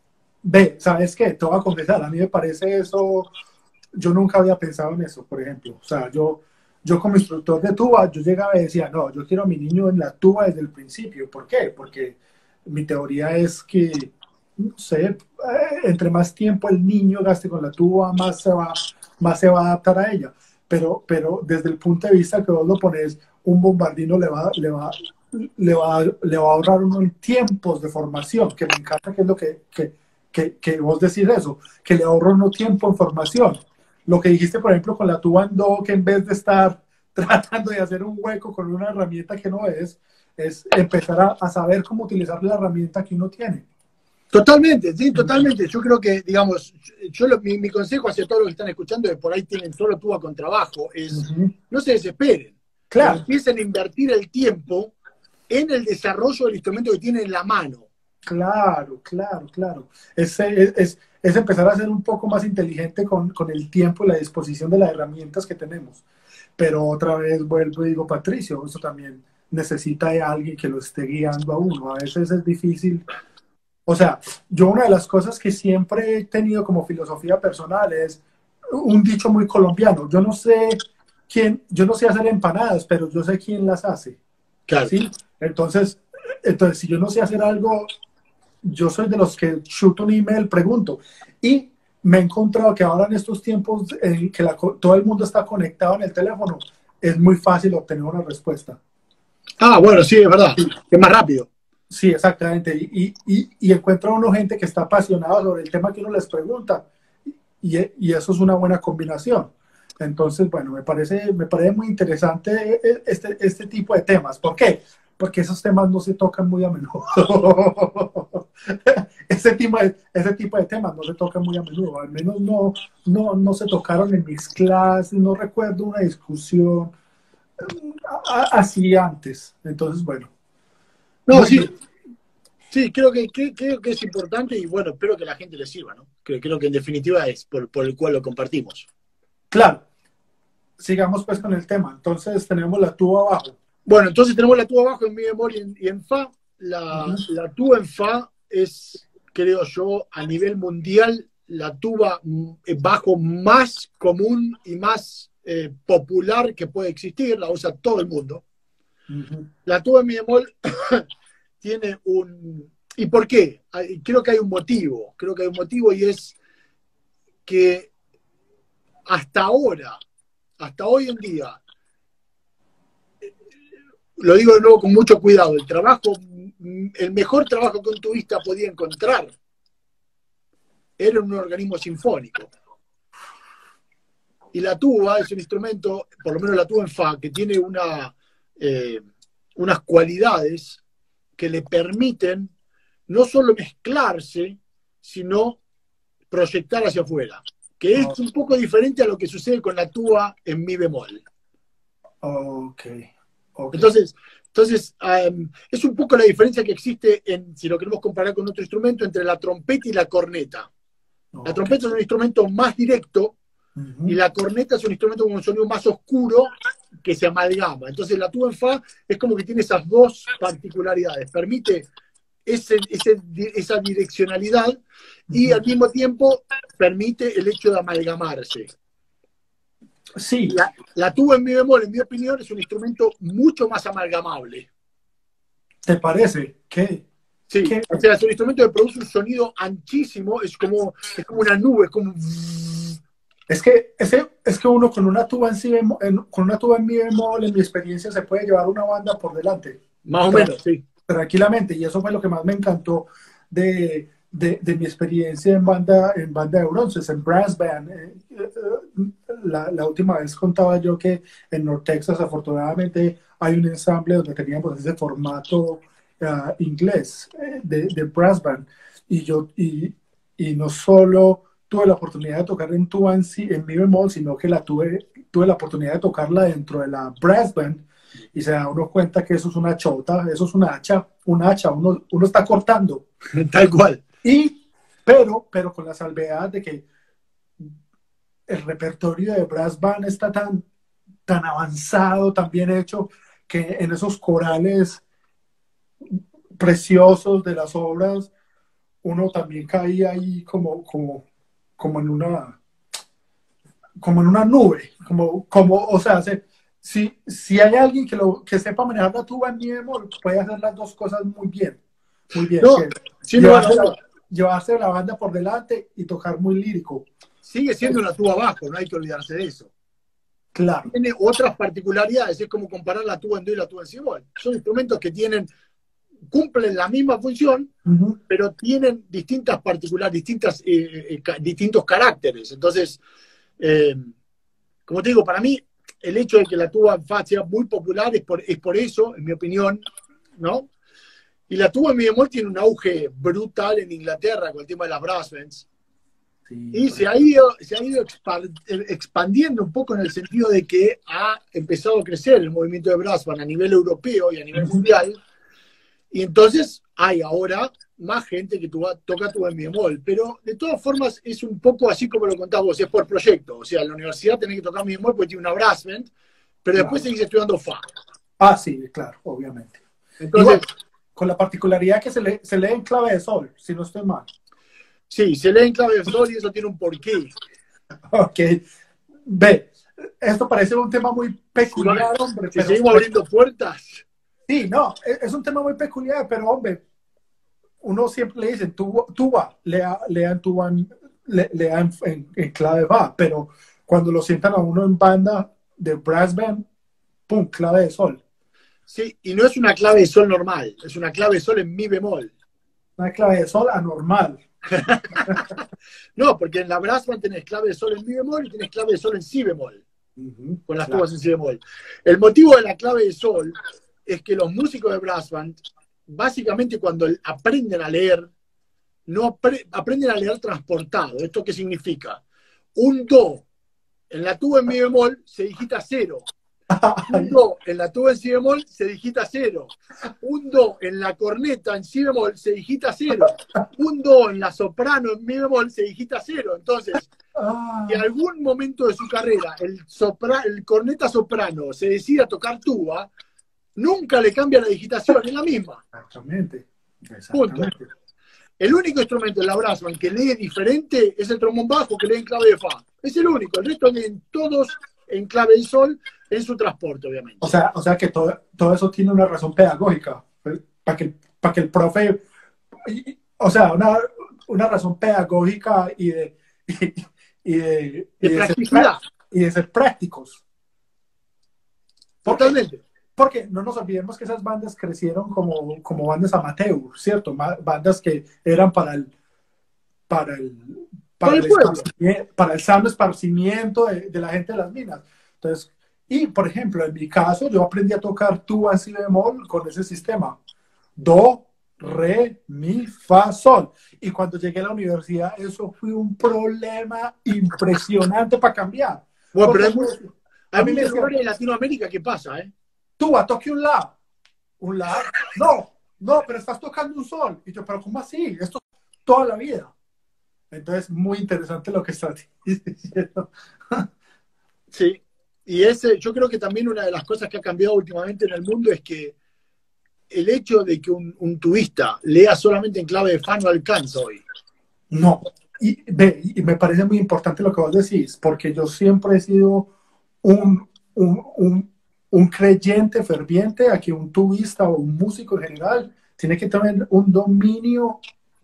ve, ¿sabes qué? Te voy a confesar, a mí me parece eso, yo nunca había pensado en eso, por ejemplo. O sea, yo, yo como instructor de tuba, yo llegaba y decía, no, yo quiero a mi niño en la tuba desde el principio. ¿Por qué? Porque mi teoría es que, no sé, entre más tiempo el niño gaste con la tuba, más se va, más se va a adaptar a ella. Pero, pero desde el punto de vista que vos lo pones, un bombardino le va, le va, le va, le va a ahorrar unos tiempos de formación, que me encanta que es lo que, que, que, que vos decís eso, que le ahorra uno tiempo en formación. Lo que dijiste, por ejemplo, con la tuba en do, que en vez de estar tratando de hacer un hueco con una herramienta que no es, es empezar a, a saber cómo utilizar la herramienta que uno tiene. Totalmente, sí, totalmente. Yo creo que, digamos, yo lo, mi, mi consejo hacia todos los que están escuchando, que por ahí tienen solo tuba con trabajo, es uh-huh. no se desesperen. Claro. Empiecen a invertir el tiempo en el desarrollo del instrumento que tienen en la mano. Claro, claro, claro. Es, es, es, es empezar a ser un poco más inteligente con, con el tiempo y la disposición de las herramientas que tenemos. Pero otra vez vuelvo y digo, Patricio, eso también necesita de alguien que lo esté guiando a uno. A veces es difícil. O sea, yo una de las cosas que siempre he tenido como filosofía personal es un dicho muy colombiano. Yo no sé quién, yo no sé hacer empanadas, pero yo sé quién las hace. Claro. ¿Sí? Entonces, entonces, si yo no sé hacer algo, yo soy de los que chuto un email, pregunto. Y me he encontrado que ahora en estos tiempos en que la, todo el mundo está conectado en el teléfono, es muy fácil obtener una respuesta. Ah, bueno, sí, es verdad. Sí. Es más rápido. Sí, exactamente. Y, y, y encuentra uno gente que está apasionada sobre el tema que uno les pregunta. Y, y eso es una buena combinación. Entonces, bueno, me parece, me parece muy interesante este, este tipo de temas. ¿Por qué? Porque esos temas no se tocan muy a menudo. ese, tipo de, ese tipo de temas no se tocan muy a menudo. Al menos no, no, no se tocaron en mis clases. No recuerdo una discusión así antes. Entonces, bueno. No, sí. Sí, creo que, creo, creo que es importante y bueno, espero que a la gente le sirva, ¿no? Creo, creo que en definitiva es por, por el cual lo compartimos. Claro. Sigamos pues con el tema. Entonces tenemos la tuba abajo. Bueno, entonces tenemos la tuba abajo en mi bemol y en, y en fa. La, uh-huh. la tuba en fa es, creo yo, a nivel mundial, la tuba bajo más común y más eh, popular que puede existir. La usa todo el mundo. Uh-huh. La tuba en mi bemol tiene un... ¿Y por qué? Creo que hay un motivo. Creo que hay un motivo y es que hasta ahora, hasta hoy en día, lo digo de nuevo con mucho cuidado, el trabajo, el mejor trabajo que un tubista podía encontrar era un organismo sinfónico. Y la tuba es un instrumento, por lo menos la tuba en fa, que tiene una, eh, unas cualidades que le permiten no solo mezclarse, sino proyectar hacia afuera, que es un poco diferente a lo que sucede con la tuba en mi bemol. Okay. Okay. Entonces, entonces um, es un poco la diferencia que existe, en, si lo queremos comparar con otro instrumento, entre la trompeta y la corneta. Okay. La trompeta es un instrumento más directo, uh-huh. y la corneta es un instrumento con un sonido más oscuro que se amalgama. Entonces la tuba en fa es como que tiene esas dos particularidades. Permite ese, ese, esa direccionalidad, uh-huh. y al mismo tiempo permite el hecho de amalgamarse. Sí. La, la tuba en mi bemol, en mi opinión, es un instrumento mucho más amalgamable. ¿Te parece? ¿Qué? Sí, ¿Qué? O sea, es un instrumento que produce un sonido anchísimo, es como, es como una nube, es como... Es que, ese, es que uno con una tuba en sí, en, con una tuba en mi bemol, en mi experiencia, se puede llevar una banda por delante. Más o menos, sí. Tranquilamente, y eso fue lo que más me encantó de, de, de mi experiencia en banda, en banda de bronces, en brass band. Eh, eh, la, la última vez contaba yo que en North Texas, afortunadamente, hay un ensamble donde teníamos ese formato uh, inglés eh, de, de brass band, y yo, y, y no solo tuve la oportunidad de tocar en tuba en, sí, en mi bemol, sino que la tuve, tuve la oportunidad de tocarla dentro de la brass band, y se da uno cuenta que eso es una chota, eso es una hacha, un hacha, uno, uno está cortando. Tal cual. Y, pero, pero con la salvedad de que el repertorio de brass band está tan, tan avanzado, tan bien hecho, que en esos corales preciosos de las obras, uno también caía ahí como, como, como en una como en una nube, como, como o sea, se, si, si hay alguien que, lo, que sepa manejar la tuba en mi bemol, puede hacer las dos cosas muy bien, muy bien. No, sí, llevarse, no, no. La, llevarse la banda por delante y tocar muy lírico. Sigue siendo una tuba abajo, no hay que olvidarse de eso. Claro. Tiene otras particularidades, es como comparar la tuba en do y la tuba en si bemol. Son instrumentos que tienen, cumplen la misma función, uh-huh. pero tienen distintas particularidades, distintas, eh, eh, distintos caracteres. Entonces, Eh, como te digo, para mí el hecho de que la tuba en fa sea muy popular es por, es por eso, en mi opinión, ¿no? Y la tuba en mi bemol tiene un auge brutal en Inglaterra con el tema de las brass bands. Sí, y se ha ido, se ha ido expandiendo un poco en el sentido de que ha empezado a crecer el movimiento de brass band a nivel europeo y a nivel mundial. Y entonces hay ahora más gente que tuba, toca tuba en mi bemol, pero de todas formas es un poco así como lo contás vos, es por proyecto. O sea, en la universidad tenés que tocar mi bemol porque tiene un brass band, pero Claro. después seguís estudiando fa. Ah, sí, claro, obviamente. Entonces, Igual, con la particularidad que se, le, se lee en clave de sol, si no estoy mal. sí, se lee en clave de sol y eso tiene un porqué. Ok. Ve, esto parece un tema muy peculiar, Si, hombre, si pero... seguimos abriendo puertas. Sí, no, es, es un tema muy peculiar, pero hombre, uno siempre le dice, tuba, tuba lea, lea en tuba, en, le, lea en, en, en clave fa, pero cuando lo sientan a uno en banda de brass band, pum, clave de sol. Sí, y no es una clave de sol normal, es una clave de sol en mi bemol. Una clave de sol anormal. No, porque en la brass band tenés clave de sol en mi bemol y tenés clave de sol en si bemol, Uh-huh, con las claro. tubas en si bemol. El motivo de la clave de sol es que los músicos de brass band, básicamente cuando aprenden a leer, no apre aprenden a leer transportado. ¿Esto qué significa? Un do en la tuba en mi bemol se digita cero. Un do en la tuba en si bemol se digita cero. Un do en la corneta en si bemol se digita cero. Un do en la soprano en mi bemol se digita cero. Entonces, Ah, si en algún momento de su carrera el, sopra el corneta soprano se decide a tocar tuba, nunca le cambia la digitación, es la misma. exactamente. Punto. Exactamente. El único instrumento en la brass band que lee diferente es el trombón bajo, que lee en clave de fa. Es el único. El resto leen todos en clave de sol en su transporte, obviamente. O sea, o sea que todo, todo eso tiene una razón pedagógica. Para que, para que el profe, y, o sea, una, una razón pedagógica y de, y, y de, y De de ser, practicidad. y de ser prácticos. Porque, Totalmente. porque no nos olvidemos que esas bandas crecieron como, como bandas amateur, ¿cierto? Ma- Bandas que eran para el, para el, Para para el el, pueblo. esparcimiento, para el sano esparcimiento de, de la gente de las minas. Entonces, y por ejemplo, en mi caso, yo aprendí a tocar tuba en si bemol con ese sistema. Do, re, mi, fa, sol. Y cuando llegué a la universidad, eso fue un problema impresionante para cambiar. Bueno, pero Porque hay, mu a hay mí me muchos decían, lugares en Latinoamérica que pasa, ¿eh? tuba, toque un la. Un la. No, no, pero estás tocando un sol. Y yo, pero ¿cómo así? Esto toda la vida. Entonces, muy interesante lo que estás diciendo. Sí. Y ese, yo creo que también una de las cosas que ha cambiado últimamente en el mundo es que el hecho de que un, un tubista lea solamente en clave de fa no alcanza hoy. No, y, ve, y me parece muy importante lo que vos decís, porque yo siempre he sido un, un, un, un creyente ferviente a que un tubista o un músico en general tiene que tener un dominio,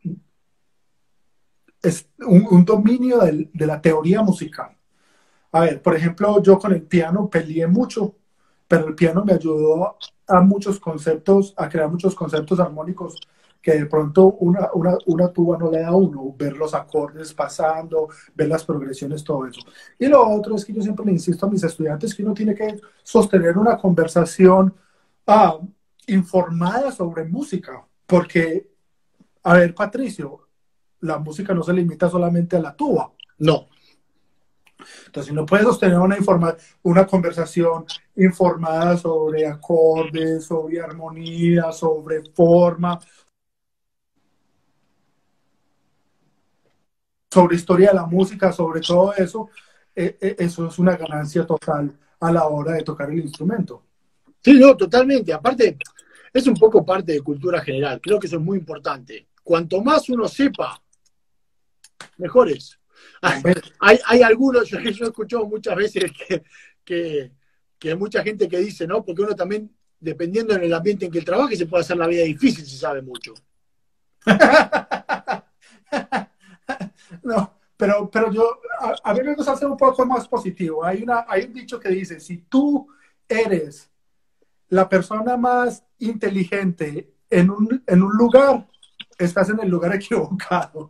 es, un, un dominio del, de la teoría musical. A ver, por ejemplo, yo con el piano peleé mucho, pero el piano me ayudó a muchos conceptos, a crear muchos conceptos armónicos que de pronto una, una, una tuba no le da a uno, ver los acordes pasando, ver las progresiones, todo eso. Y lo otro es que yo siempre le insisto a mis estudiantes que uno tiene que sostener una conversación ah, informada sobre música, porque, a ver, Patricio, la música no se limita solamente a la tuba. No. Entonces, si no puedes sostener una, informa una conversación informada sobre acordes, sobre armonía, sobre forma, sobre historia de la música, sobre todo eso, eh, eh, eso es una ganancia total a la hora de tocar el instrumento. Sí, no, totalmente. Aparte, es un poco parte de cultura general. Creo que eso es muy importante. Cuanto más uno sepa, mejor es. Hay, hay, hay algunos, yo, yo he escuchado muchas veces que, que, que hay mucha gente que dice, ¿no? Porque uno también, dependiendo en el ambiente en que trabaje, se puede hacer la vida difícil si sabe mucho. No, pero, pero yo, a, a mí me gusta hacer un poco más positivo. Hay, una, hay un dicho que dice, si tú eres la persona más inteligente en un, en un lugar, estás en el lugar equivocado.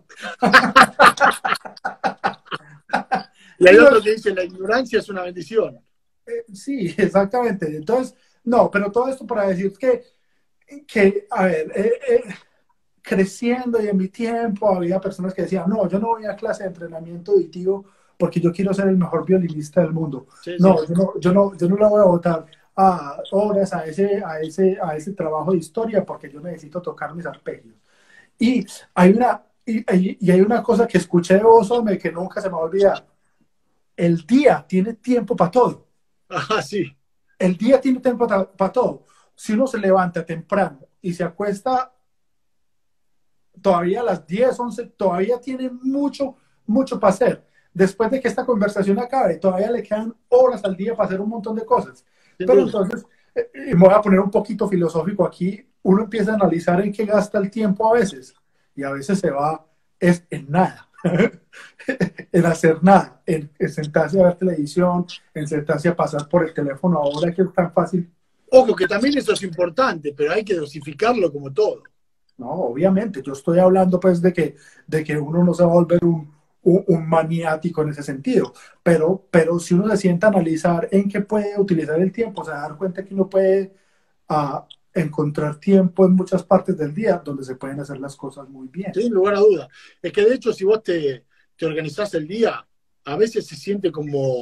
Y hay otro que dice, la ignorancia es una bendición. Eh, sí, exactamente. Entonces, no, pero todo esto para decir que, que a ver, eh, eh, creciendo y en mi tiempo había personas que decían, no, yo no voy a clase de entrenamiento auditivo porque yo quiero ser el mejor violinista del mundo. Sí, no, sí. yo no, yo no, yo no la voy a votar a horas a ese, a ese, a ese trabajo de historia porque yo necesito tocar mis arpegios. Y hay una, y, y- y hay una cosa que escuché de vos, hombre, que nunca se me va a olvidar. El día tiene tiempo para todo. Ah, sí, El día tiene tiempo para todo. Si uno se levanta temprano y se acuesta todavía a las diez once todavía tiene mucho, mucho para hacer. Después de que esta conversación acabe, todavía le quedan horas al día para hacer un montón de cosas. sin Pero duda. entonces, eh, me voy a poner un poquito filosófico aquí, uno empieza a analizar en qué gasta el tiempo a veces, y a veces se va es en nada, en hacer nada, en, en sentarse a ver televisión, en sentarse a pasar por el teléfono ahora que es tan fácil. Ojo, que también eso es importante, pero hay que dosificarlo como todo. No, obviamente, yo estoy hablando pues de que, de que uno no se va a volver un, un, un maniático en ese sentido, pero, pero si uno se sienta a analizar en qué puede utilizar el tiempo, se va a dar cuenta que uno puede uh, encontrar tiempo en muchas partes del día donde se pueden hacer las cosas muy bien. Sin lugar a duda. Es que de hecho, si vos te, te organizás el día, a veces se siente como,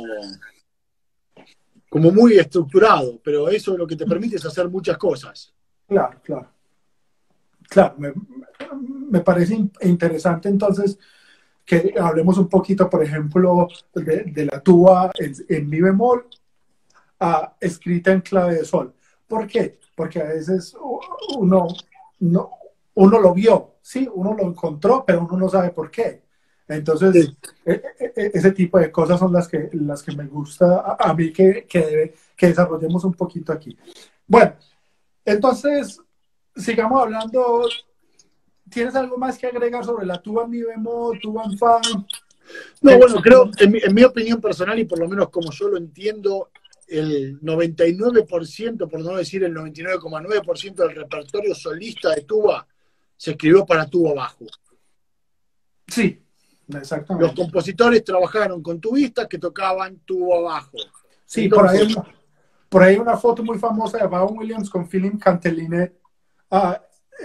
como muy estructurado, pero eso lo que te permite es hacer muchas cosas. Claro, claro. Claro, me, me parece interesante entonces que hablemos un poquito, por ejemplo, de, de la tuba en, en mi bemol, uh, escrita en clave de sol. ¿Por qué? Porque a veces uno, no, uno lo vio, sí, uno lo encontró, pero uno no sabe por qué. Entonces, Sí. e, e, ese tipo de cosas son las que, las que me gusta a, a mí que, que, debe, que desarrollemos un poquito aquí. Bueno, entonces, sigamos hablando. ¿Tienes algo más que agregar sobre la tuba en mi bemol, tuba en fa? No, bueno, creo, en mi, en mi opinión personal y por lo menos como yo lo entiendo, el noventa y nueve por ciento, por no decir el noventa y nueve coma nueve por ciento del repertorio solista de tuba se escribió para tuba bajo. Sí, Los exactamente. compositores trabajaron con tubistas que tocaban tuba bajo. Sí, por ahí, Entonces, por ahí una foto muy famosa de Vaughan Williams con Philip Canteline. Ah,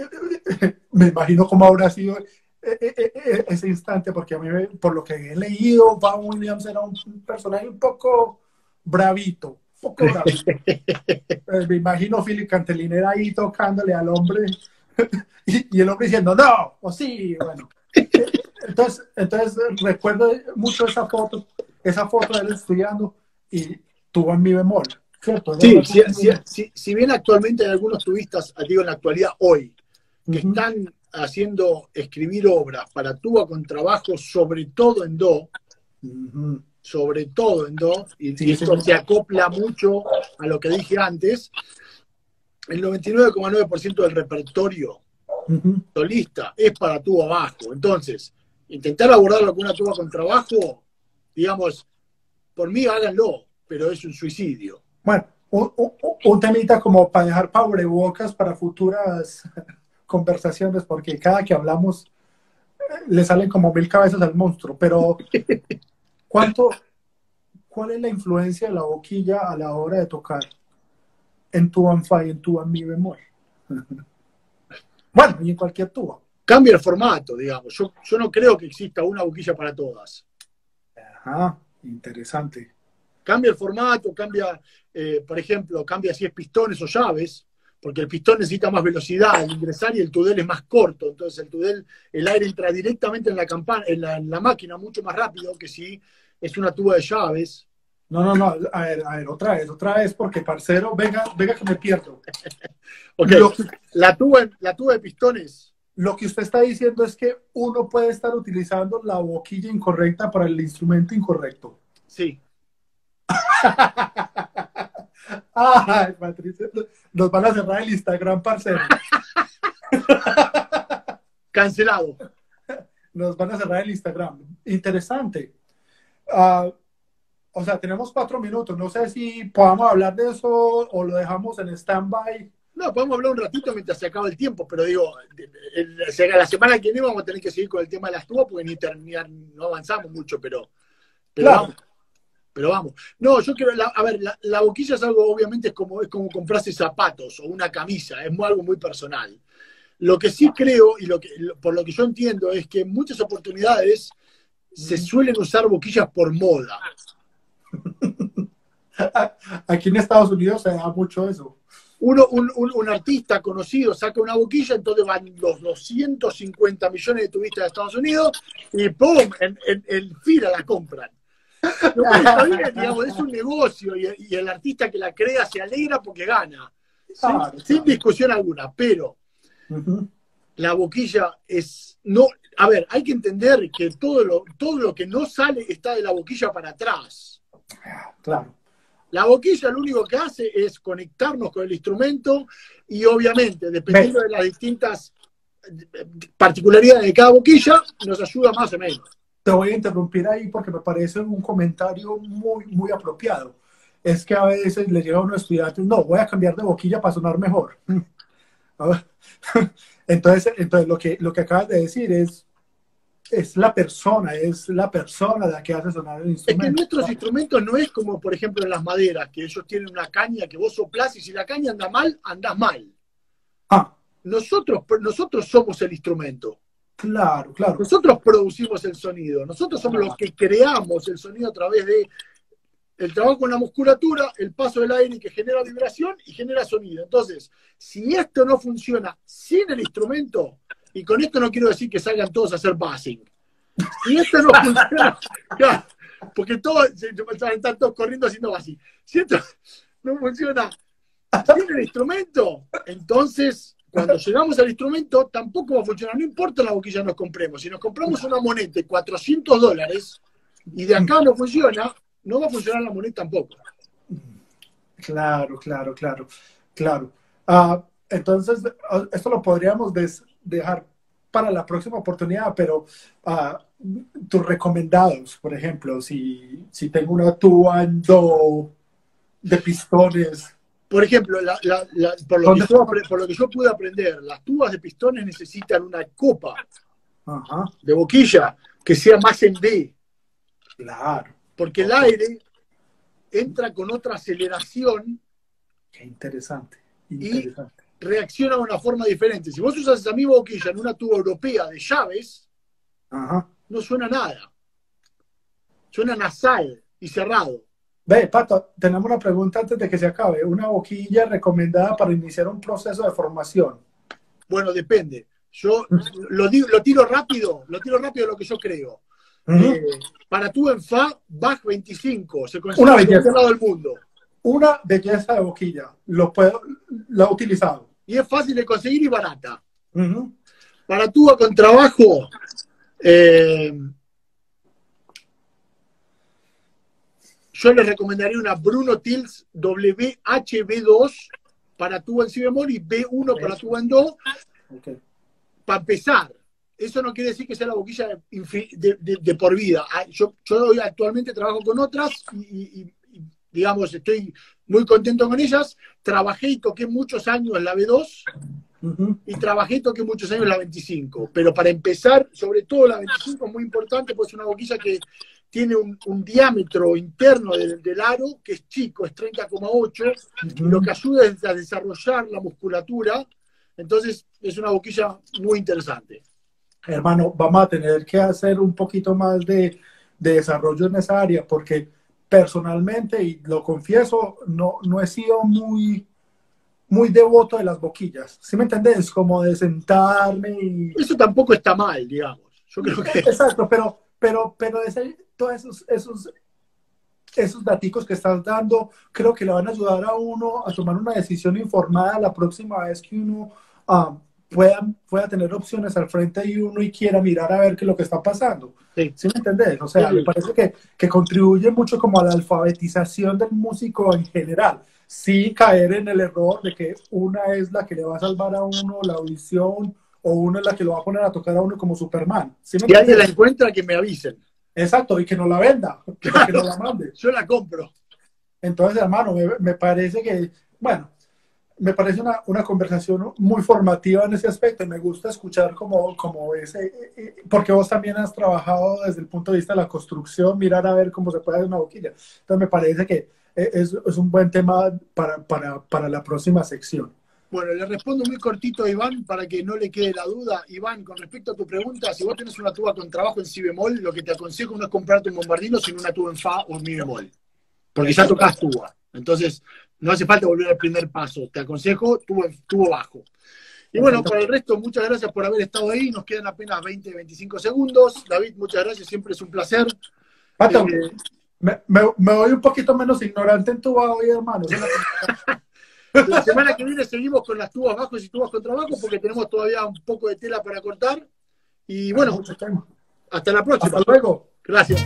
me imagino cómo habrá sido ese instante, porque a mí, por lo que he leído, Vaughan Williams era un personaje un poco bravito, un poco bravito. Me imagino Philip Canteline ahí tocándole al hombre y, y el hombre diciendo, no, o sí, bueno. Entonces, entonces recuerdo mucho esa foto, esa foto de él estudiando y tuvo en mi bemol, ¿cierto? Era sí, una si, tuba en mi si, bemol. si, si bien actualmente hay algunos tubistas, digo en la actualidad hoy, que Uh-huh. están haciendo escribir obras para tuba con trabajo, sobre todo en do, Uh-huh. sobre todo en do, y, y Sí, esto señor. se acopla mucho a lo que dije antes, el noventa y nueve coma nueve por ciento del repertorio Uh-huh. solista es para tuba bajo. Entonces, intentar abordarlo con una tuba con trabajo, digamos, por mí háganlo, pero es un suicidio. Bueno, un, un, un temita como para dejar pabrebocas para futuras conversaciones, porque cada que hablamos le salen como mil cabezas al monstruo, pero ¿cuánto, ¿cuál es la influencia de la boquilla a la hora de tocar en tu en fa y en tu en mi bemol? Bueno, y en cualquier tuba. Cambia el formato, digamos. Yo, yo no creo que exista una boquilla para todas. Ajá, interesante. Cambia el formato, cambia, eh, por ejemplo, cambia si es pistones o llaves, porque el pistón necesita más velocidad al ingresar y el tudel es más corto. Entonces el tudel, el aire entra directamente en la, campana, en la, en la máquina mucho más rápido que si es una tuba de llaves. No, no, no, a ver, a ver, otra vez, otra vez, porque parcero, venga, venga que me pierdo. Ok, Lo que, la tuba, la tuba de pistones, lo que usted está diciendo es que uno puede estar utilizando la boquilla incorrecta para el instrumento incorrecto. sí. Ay, Patricia, nos van a cerrar el Instagram, parcero. Cancelado. Nos van a cerrar el Instagram. Interesante. Uh, o sea, tenemos cuatro minutos. No sé si podamos hablar de eso o lo dejamos en stand-by. No, podemos hablar un ratito mientras se acaba el tiempo, pero digo, la semana que viene vamos a tener que seguir con el tema de las tubas porque ni terminar, no avanzamos mucho, pero, pero Claro. vamos. Pero vamos. No, yo quiero, la, a ver, la, la boquilla es algo, obviamente, es como, es como comprarse zapatos o una camisa, es muy, algo muy personal. Lo que sí creo, y lo que, por lo que yo entiendo, es que en muchas oportunidades se suelen usar boquillas por moda. Aquí en Estados Unidos se da mucho eso. uno, un, un, un artista conocido saca una boquilla, entonces van los doscientos cincuenta millones de turistas de Estados Unidos y ¡pum! En, en, en fila la compran. Lo cual está bien, digamos, es un negocio y, y el artista que la crea se alegra porque gana. Sin, Claro, sin claro. discusión alguna, pero Ujú. la boquilla es... no A ver, hay que entender que todo lo, todo lo que no sale está de la boquilla para atrás. Claro. La boquilla lo único que hace es conectarnos con el instrumento y obviamente, dependiendo Ve. de las distintas particularidades de cada boquilla, nos ayuda más o menos. Te voy a interrumpir ahí porque me parece un comentario muy, muy apropiado. Es que a veces le llega a unos estudiantes, no, voy a cambiar de boquilla para sonar mejor. Entonces, entonces lo, que, lo que acabas de decir es, es la persona, es la persona la que hace sonar el Es que instrumento. nuestros instrumentos no es como, por ejemplo, en las maderas, que ellos tienen una caña que vos soplás y si la caña anda mal, andás mal. Ah, Nosotros, nosotros somos el instrumento. claro, claro. Nosotros producimos el sonido. Nosotros somos los que creamos el sonido a través de el trabajo con la musculatura, el paso del aire que genera vibración y genera sonido. Entonces, si esto no funciona sin el instrumento, y con esto no quiero decir que salgan todos a hacer buzzing, si esto no funciona, claro, porque todos están todos corriendo haciendo buzzing, si esto no funciona sin el instrumento, entonces cuando llegamos al instrumento tampoco va a funcionar, no importa la boquilla que nos compremos, si nos compramos una moneda de cuatrocientos dólares y de acá no funciona, no va a funcionar la moneda tampoco. Claro, claro, claro, claro. Uh, entonces, uh, esto lo podríamos des dejar para la próxima oportunidad, pero uh, tus recomendados, por ejemplo, si, si tengo una tuba en do de pistones. Por ejemplo, la, la, la, por, lo que yo, por lo que yo pude aprender, las tubas de pistones necesitan una copa Ajá. de boquilla que sea más en D. Claro. Porque el aire entra con otra aceleración. Qué interesante, interesante. Y reacciona de una forma diferente. Si vos usas esa misma boquilla en una tuba europea de llaves, Ajá. no suena nada. Suena nasal y cerrado. Ve, Pato, tenemos una pregunta antes de que se acabe. ¿Una boquilla recomendada para iniciar un proceso de formación? Bueno, depende. Yo lo, digo, lo tiro rápido, lo tiro rápido lo que yo creo. Uh-huh. eh, para tu en Fa, Bach veinticinco, se consigue en cualquier lado del mundo. Una belleza de boquilla, lo puedo, lo he utilizado. Y es fácil de conseguir y barata. Uh-huh. Para tuba con trabajo, eh, yo les recomendaría una Bruno Tills W H B dos para tuba en si bemol y B uno para tuba en do. Okay. Para empezar. Eso no quiere decir que sea la boquilla de, de, de, de por vida. Yo, yo hoy actualmente trabajo con otras y, y, y, digamos, estoy muy contento con ellas. Trabajé y toqué muchos años la B dos uh-huh. y trabajé y toqué muchos años la veinticinco. Pero para empezar, sobre todo la veinticinco es muy importante, pues es una boquilla que tiene un, un diámetro interno del, del aro que es chico, es treinta coma ocho, uh-huh. y lo que ayuda es a desarrollar la musculatura. Entonces es una boquilla muy interesante. Hermano, vamos a tener que hacer un poquito más de, de desarrollo en esa área, porque personalmente, y lo confieso, no, no he sido muy, muy devoto de las boquillas. ¿Sí me entendés? Como de sentarme y... Eso tampoco está mal, digamos. Yo creo que... Exacto, pero, pero, pero ese, todos esos, esos, esos daticos que estás dando, creo que le van a ayudar a uno a tomar una decisión informada la próxima vez que uno... Um, Pueda, pueda tener opciones al frente y uno y quiera mirar a ver qué es lo que está pasando. Sí, ¿Sí me entendés? O sea, sí. Me parece que, que contribuye mucho como a la alfabetización del músico en general. Sí caer en el error de que una es la que le va a salvar a uno la audición o una es la que lo va a poner a tocar a uno como Superman. ¿Sí me si alguien la encuentra, que me avisen. Exacto, y que no la venda, claro. Que no la mande. Yo la compro. Entonces, hermano, me, me parece que, bueno, me parece una, una conversación muy formativa en ese aspecto. Me gusta escuchar como, como ese, porque vos también has trabajado desde el punto de vista de la construcción, mirar a ver cómo se puede hacer una boquilla. Entonces me parece que es, es un buen tema para, para, para la próxima sección. Bueno, le respondo muy cortito a Iván para que no le quede la duda. Iván, con respecto a tu pregunta, si vos tenés una tuba con trabajo en si bemol, lo que te aconsejo no es comprarte un bombardino, sino una tuba en fa o en mi bemol. Porque ya tocas tuba. Entonces, no hace falta volver al primer paso. Te aconsejo, tuvo, tuvo bajo. Y bueno, para el resto, muchas gracias por haber estado ahí. Nos quedan apenas veinte, veinticinco segundos. David, muchas gracias. Siempre es un placer. Pato, Eh, me, me, me voy un poquito menos ignorante en tu hoy, hermano. La semana que viene seguimos con las tubas bajos y tubas contrabajos porque tenemos todavía un poco de tela para cortar. Y bueno, hasta la próxima. Hasta luego. Gracias.